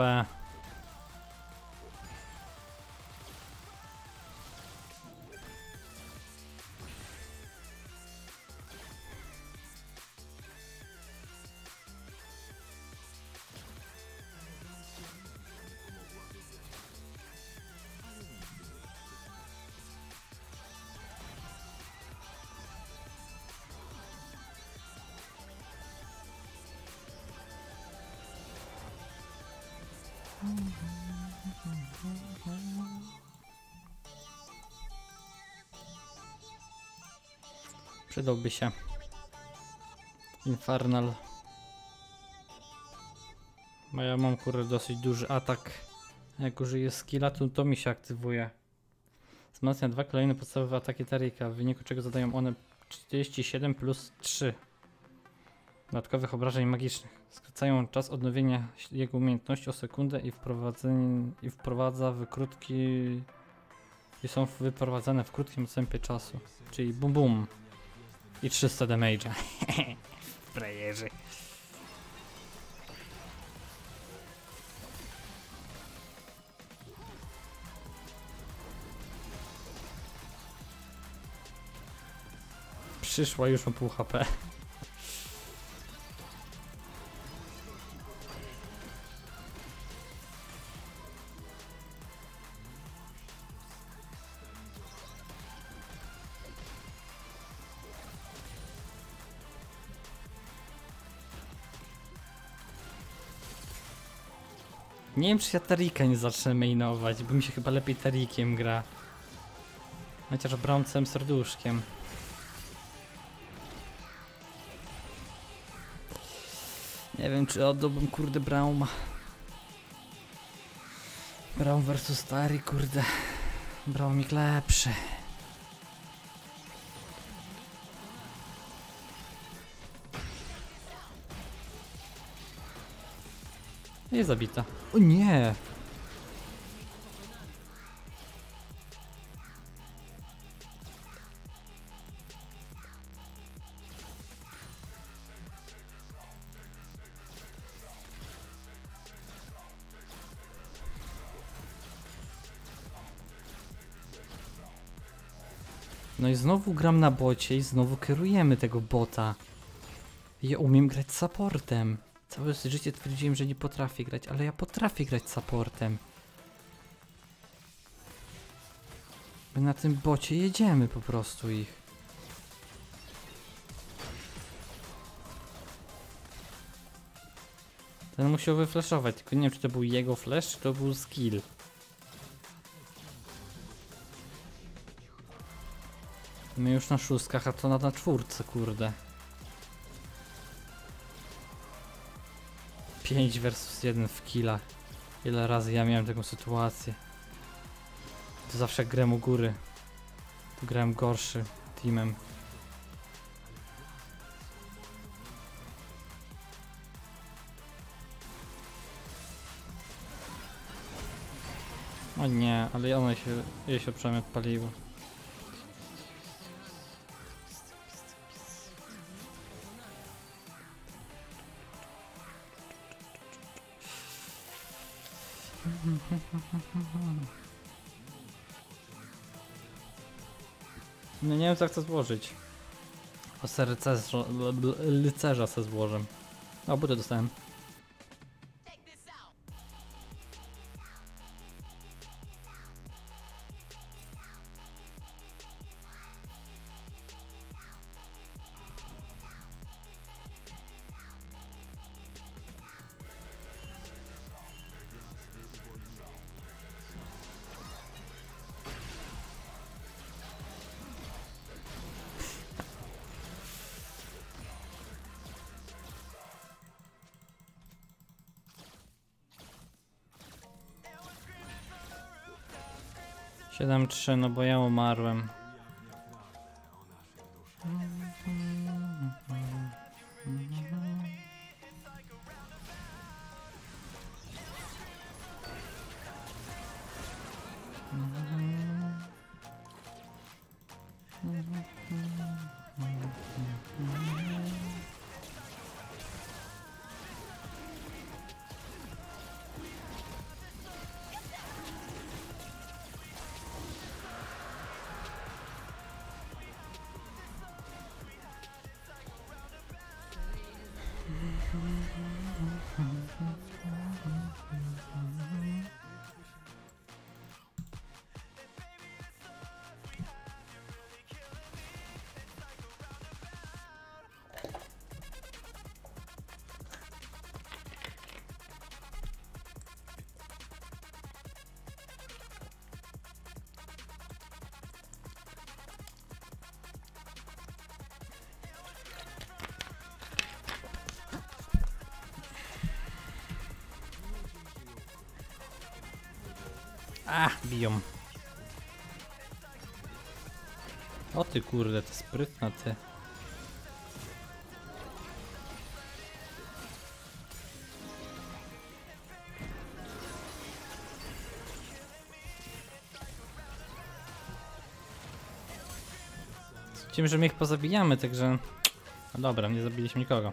Przydałby się Infernal. Bo ja mam kurde dosyć duży atak. Jak użyję skilla, to mi się aktywuje. Wzmacnia 2 kolejne podstawowe ataki Tarika, w wyniku czego zadają one 47 plus 3 dodatkowych obrażeń magicznych. Skracają czas odnowienia jego umiejętności o sekundę i wprowadza w krótki... i są wyprowadzane w krótkim odstępie czasu. Czyli bum bum. I 300 damage'a. Frajerzy. Przyszła już o pół HP. Nie wiem, czy ja Tarika nie zacznę mainować, bo mi się chyba lepiej Tarikiem gra. Chociaż brącem serduszkiem. Nie wiem, czy oddałbym kurde Brauma. Braum versus Tari, kurde. Braumik lepszy. Jest zabita. O nie! No i znowu gram na bocie i znowu kierujemy tego bota. Ja umiem grać supportem. Całe życie twierdziłem, że nie potrafię grać, ale ja potrafię grać supportem. My na tym bocie jedziemy po prostu ich. Ten musiał wyflashować, tylko nie wiem, czy to był jego flash, czy to był skill. My już na 6, a to na 4, kurde. 5 versus 1 w killach. Ile razy ja miałem taką sytuację. To zawsze jak grałem u góry. Tu grałem gorszy teamem. O nie, ale jej się przynajmniej odpaliło. No nie wiem, co chcę złożyć. O rycerza se złożę. O, budę dostałem. Siedem trzy, no bo ja umarłem. Biją. O ty kurde, to sprytna ty. Sądzimy, że my ich pozabijamy, także... No dobra, nie zabiliśmy nikogo.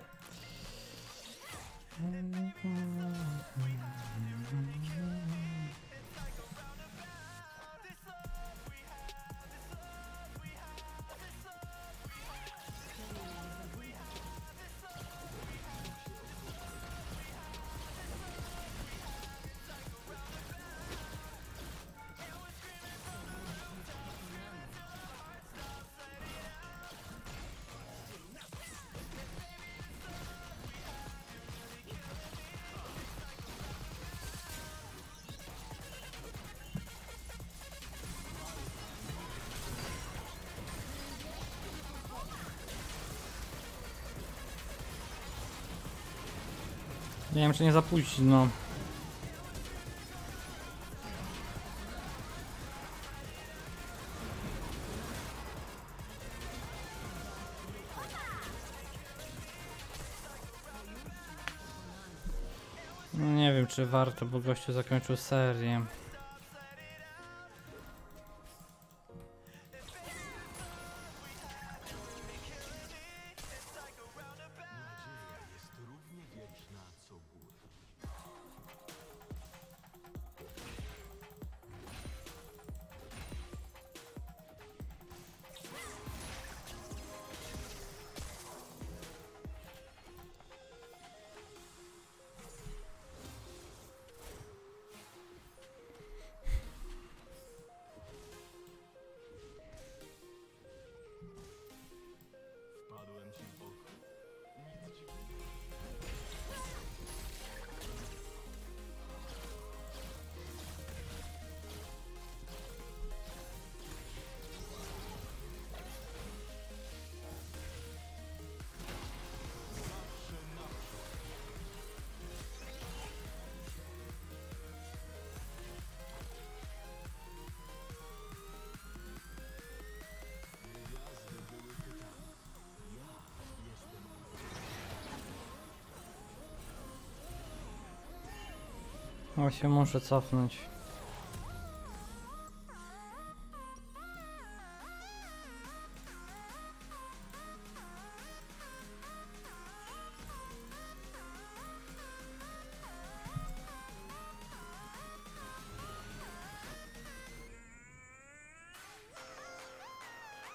Nie wiem, czy nie za późno. No nie wiem, czy warto, bo gościu zakończył serię. Wpadłem ci w oko. Nic ci... O, się muszę cofnąć.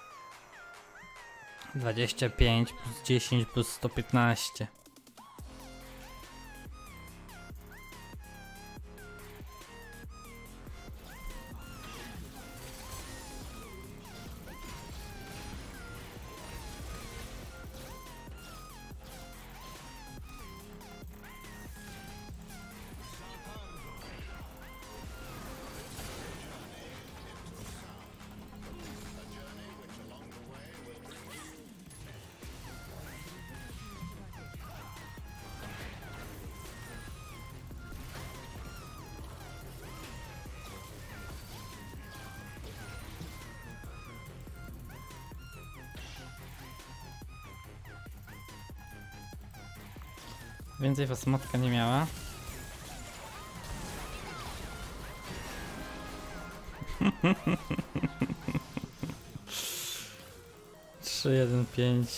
Dwadzieścia pięć plus 10 plus 115. Więcej was matka nie miała. Trzy, jeden, pięć.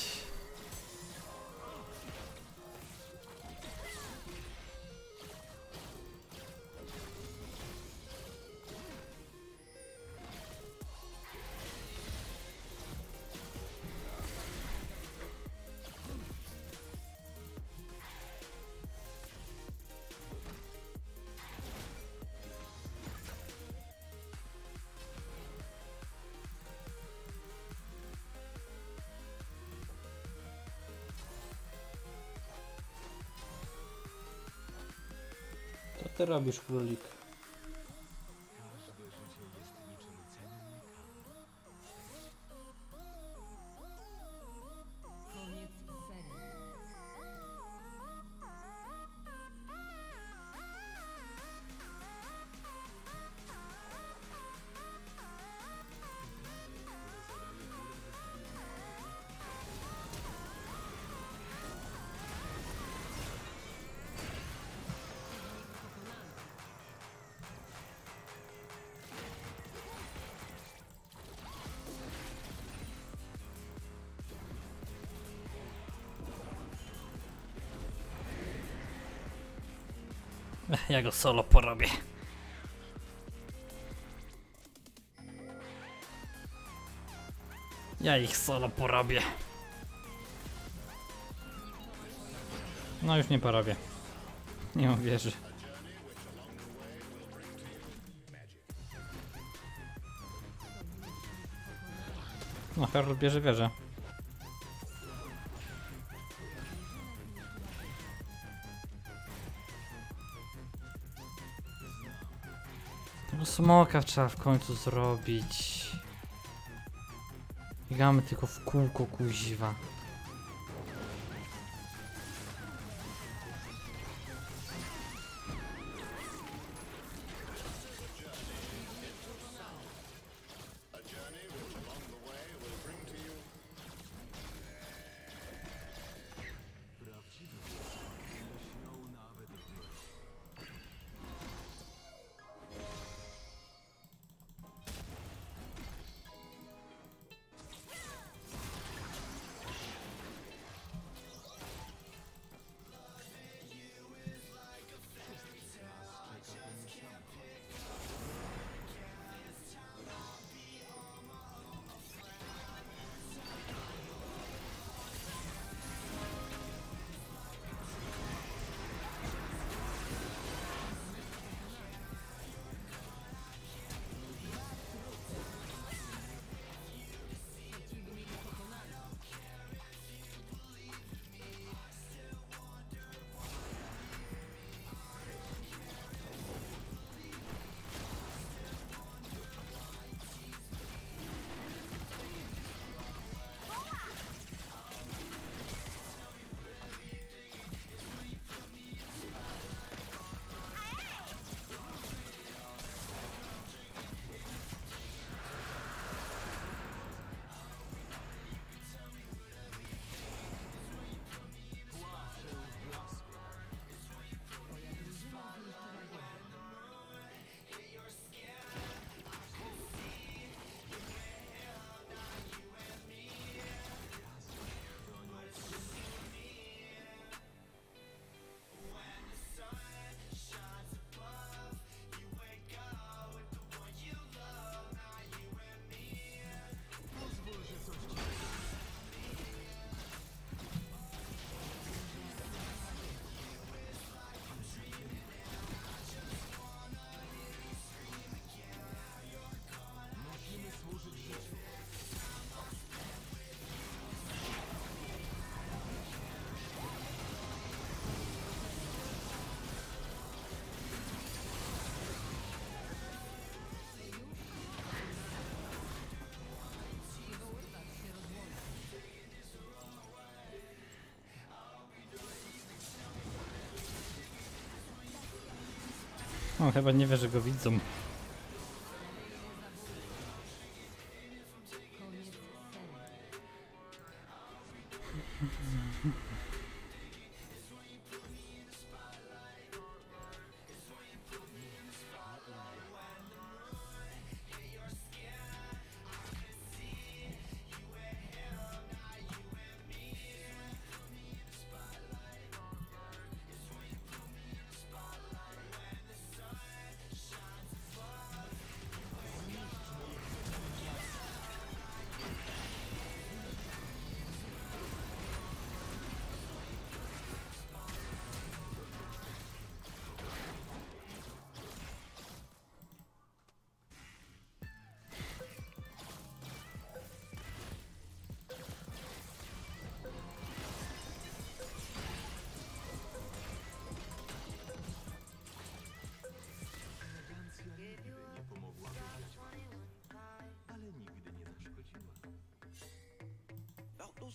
Co ty robisz, królik? Każde życie jest niczym cenny kamień. Koniec serii. Ja go solo porobię. Ja ich solo porobię. No już nie porobię. Nie uwierzy. No Harold bierze wieżę. Tego smoka trzeba w końcu zrobić. Biegamy tylko w kółko, kuźwa. Prawdziwy bóg lśnią nawet w mroku. O, chyba nie wie, że go widzą. Koniec serii.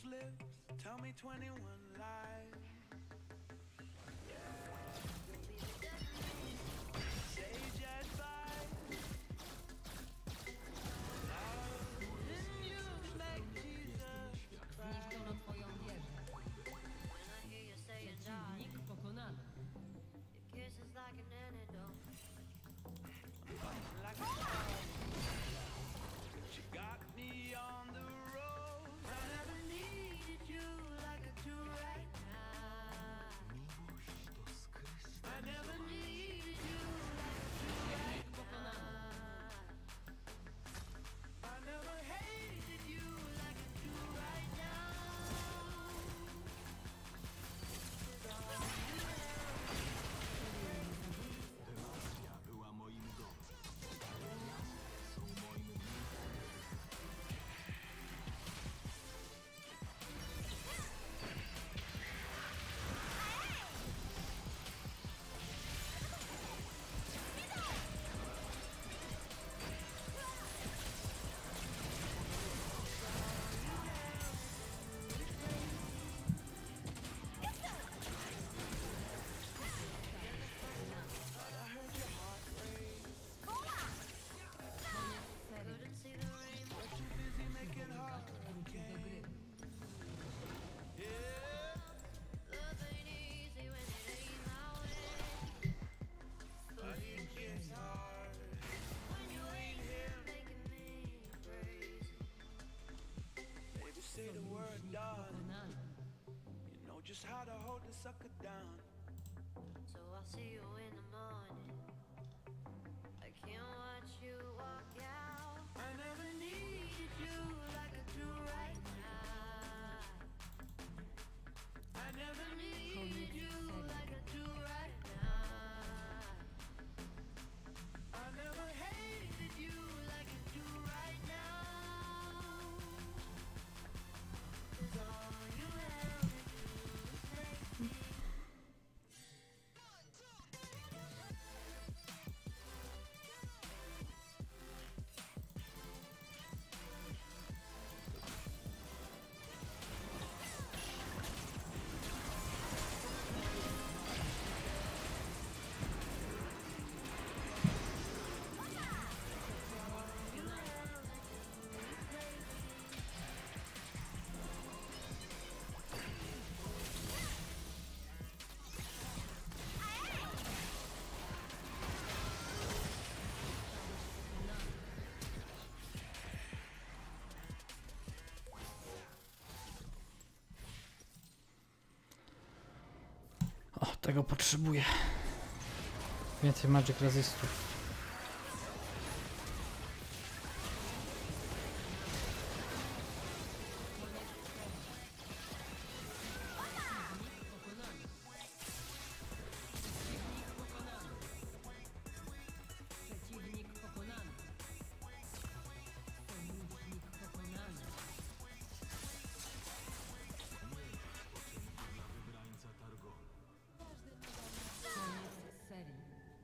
lips, tell me 21 lies. Sage advice. Love in you like Jesus Christ. Zniszczono twoją wieżę. When I hear you saying die, Przeciwnik pokonany. your kiss is like an antidote. Like a star. She got me on the road. I never needed you like I do right now. I never needed you like I do right now. I never hated you like I do right now. 'Cause all you Demacja była moim domem. Są moim miejscem. couldn't see the rain. too busy making heart. Wrócił do gry. Love ain't easy when it ain't my way. But it gets hard when you ain't here. Making me crazy. Baby, say the word done. Pokonany. You know just how to hold the sucker down. So I'll see you in the morning. I can't watch you walk out. I never needed you like I do right now. I never needed you like I do right now. I never hated you like I do right now. 'Cause all you ever do is make me. O, tego potrzebuję. Więcej magic resistów. Przeciwnik pokonany. Sojusznik pokonany. Dla wybrańca Targonu. Koniec serii.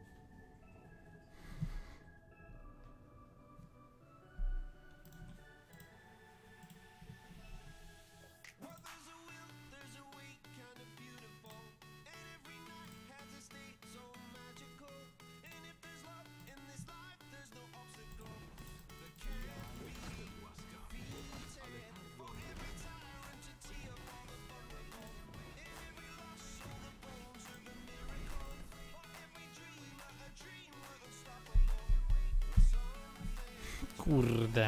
Well, there's a will, there's a way, kind of beautiful. And every night has a state so magical. And if there's love in this life, there's no obstacle that can't be defeated. For every tyrant, a tear for the vulnerable. In every loss, show the bones of the miracle. For every dreamer, a dream we're unstoppable. Something Kurde.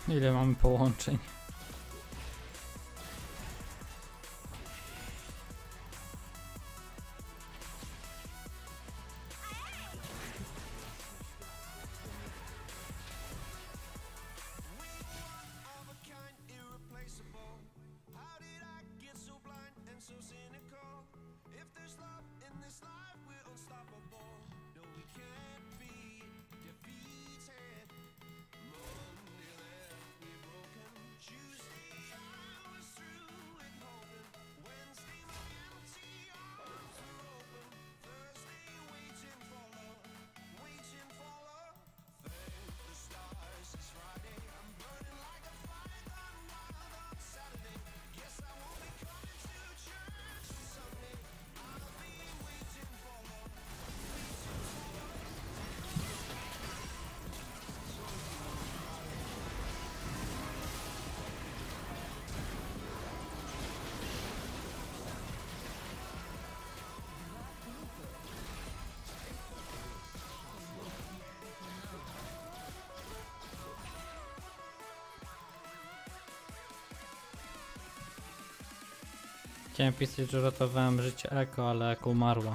Ile mamy połączeń? of a kind, irreplaceable. How did I get so blind and so cynical? If there's love in this life, we're unstoppable. No, we can't be defeated. Monday left me broken. Tuesday I was through with hoping. Wednesday my empty arms were open. Thursday waiting for love, waiting for love. Thank the stars it's Friday. I'm burning like a fire gone wild on Saturday. Guess I won't be coming to church on Sunday. I'll be waiting for love, waiting for love. Chciałem pisać, że ratowałem życie Eko, ale Eko umarła.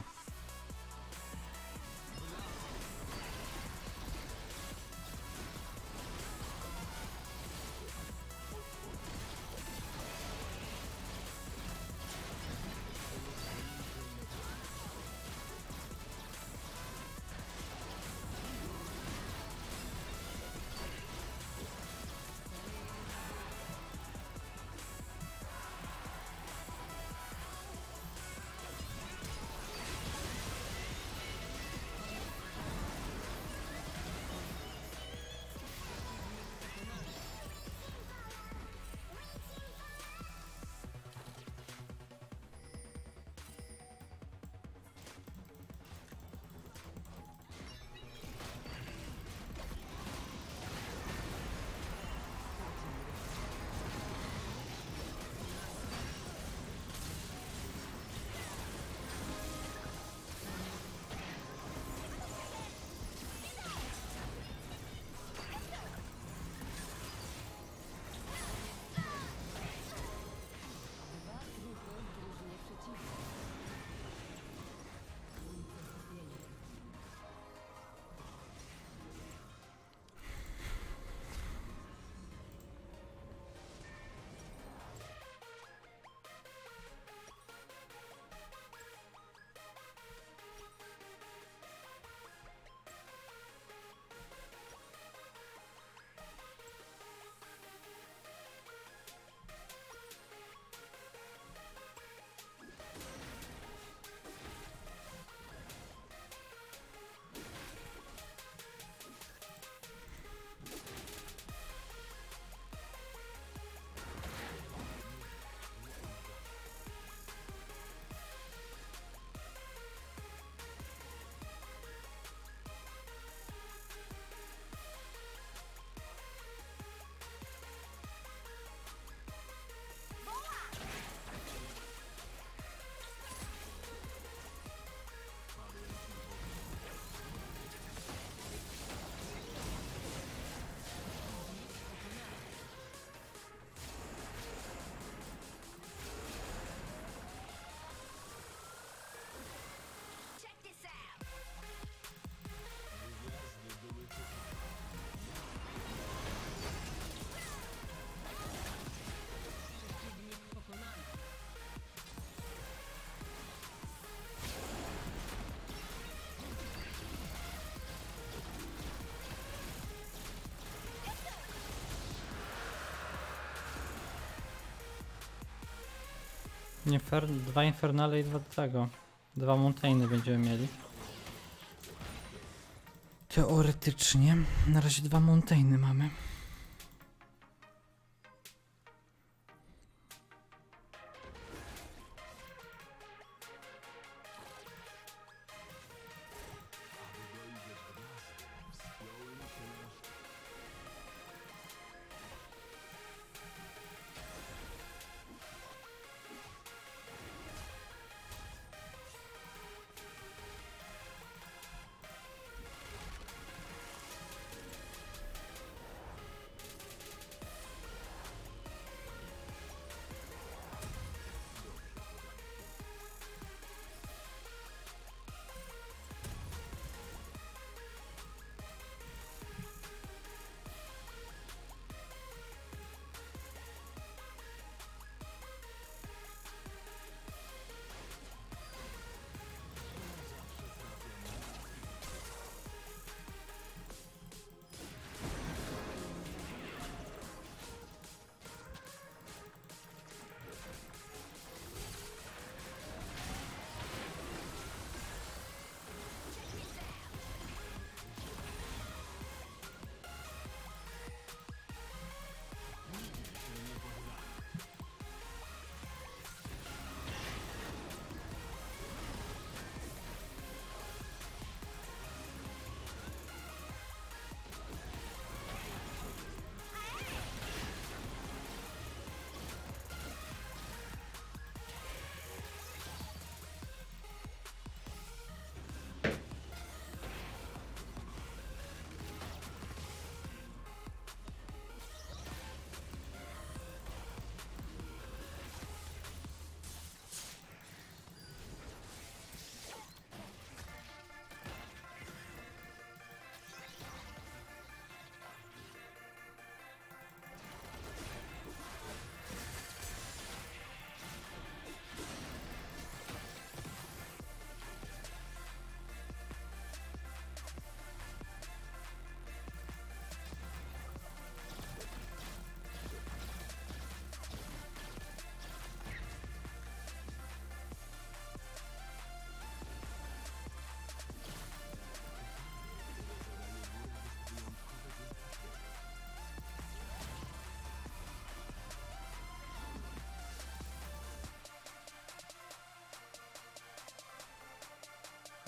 Dwa Infernale i dwa do tego. Dwa Mountainy będziemy mieli. Teoretycznie. Na razie dwa Mountainy mamy.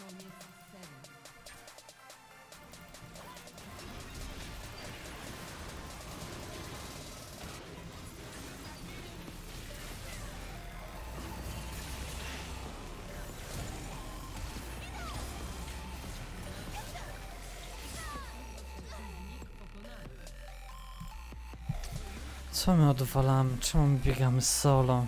Koniec serii. Co my odwalamy? Czemu my biegamy solo?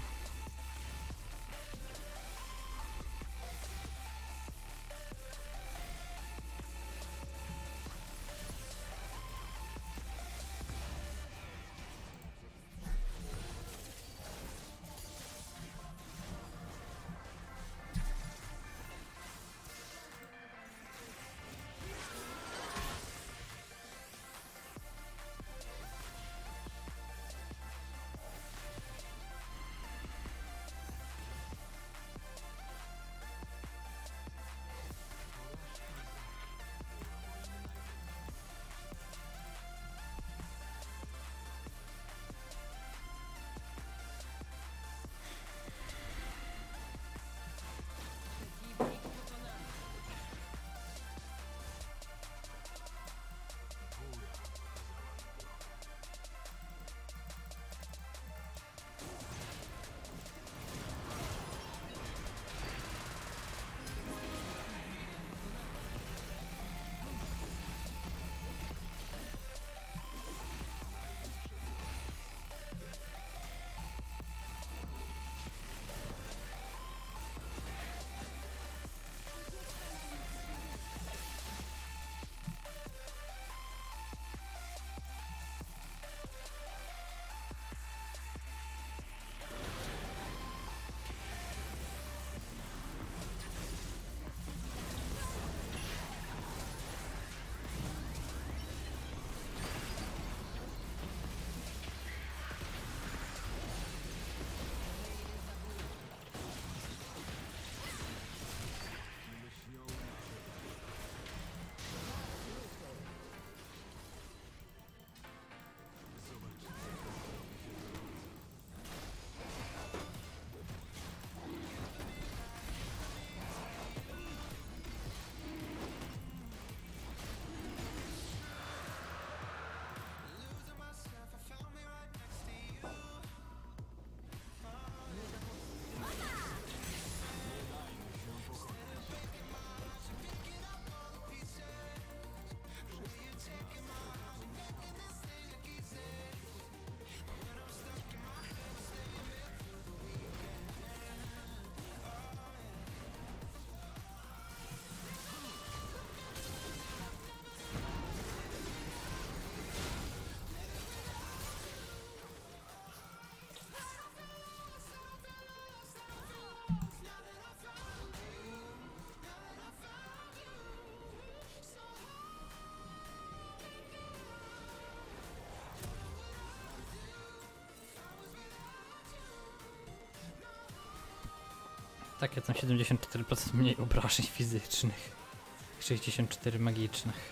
Takie tam 74% mniej obrażeń fizycznych. 64 magicznych.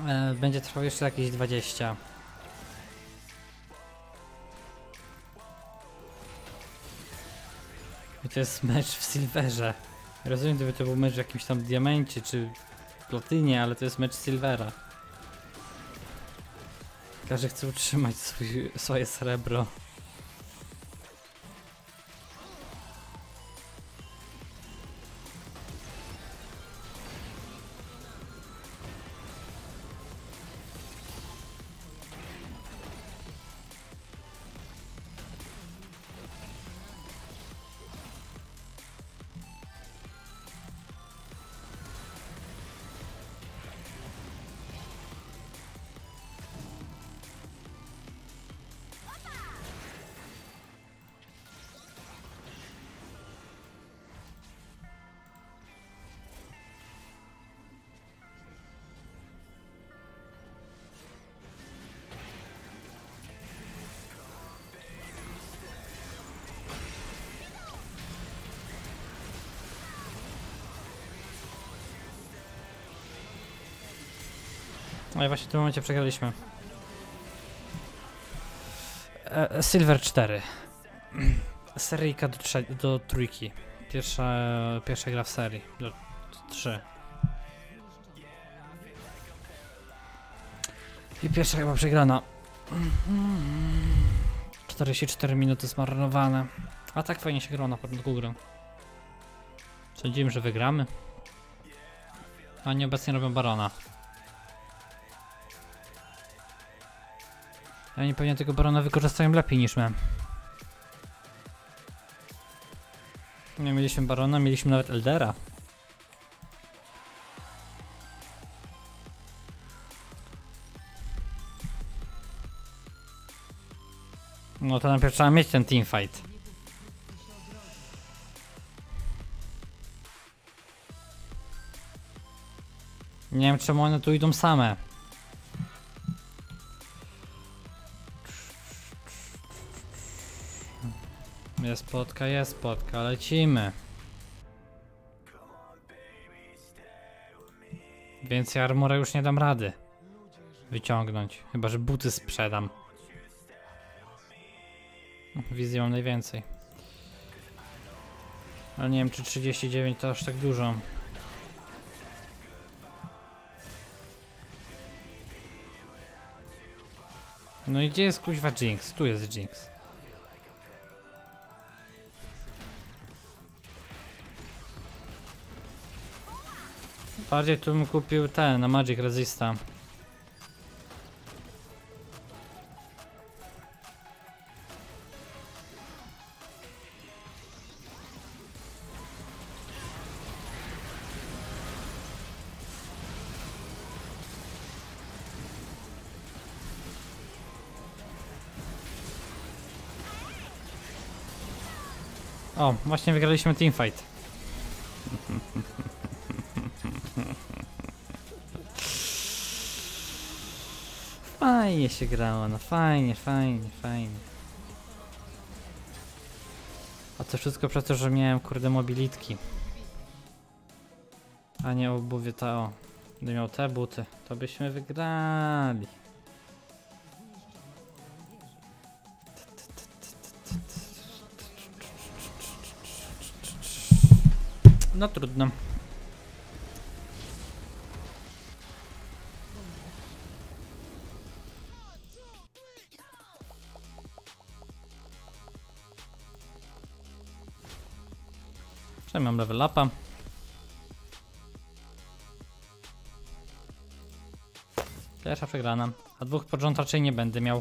Będzie trwał jeszcze jakieś 20. I to jest mecz w Silverze. Rozumiem, gdyby to był mecz w jakimś tam diamencie czy platynie, ale to jest mecz Silvera. Każdy chce utrzymać swoje srebro. No i właśnie w tym momencie przegraliśmy. Silver 4. Seryjka do trójki. Pierwsza gra w serii. Do 3. I pierwsza chyba przegrana. 44 minuty zmarnowane. A tak fajnie się grało na początku gry. Sądziłem, że wygramy. A oni obecnie robią barona. Oni pewnie tego barona wykorzystają lepiej niż my. Nie mieliśmy barona, mieliśmy nawet Eldera. No to najpierw trzeba mieć ten teamfight. Nie wiem czemu one tu idą same. Jest spotka, lecimy. Więcej armora już nie dam rady wyciągnąć, chyba że buty sprzedam. Wizji mam najwięcej. Ale nie wiem czy 39 to aż tak dużo. No i gdzie jest kuźwa Jinx? Tu jest Jinx. Bardziej tu bym kupił ten na Magic Resista. O, właśnie wygraliśmy teamfight. Fajnie się grało, no fajnie. A to wszystko przez to, że miałem kurde mobilitki. A nie obuwie ta o. Gdybym miał te buty, to byśmy wygrali. No trudno. Mam level upa. Pierwsza przegrana, a dwóch pod rząd raczej nie będę miał.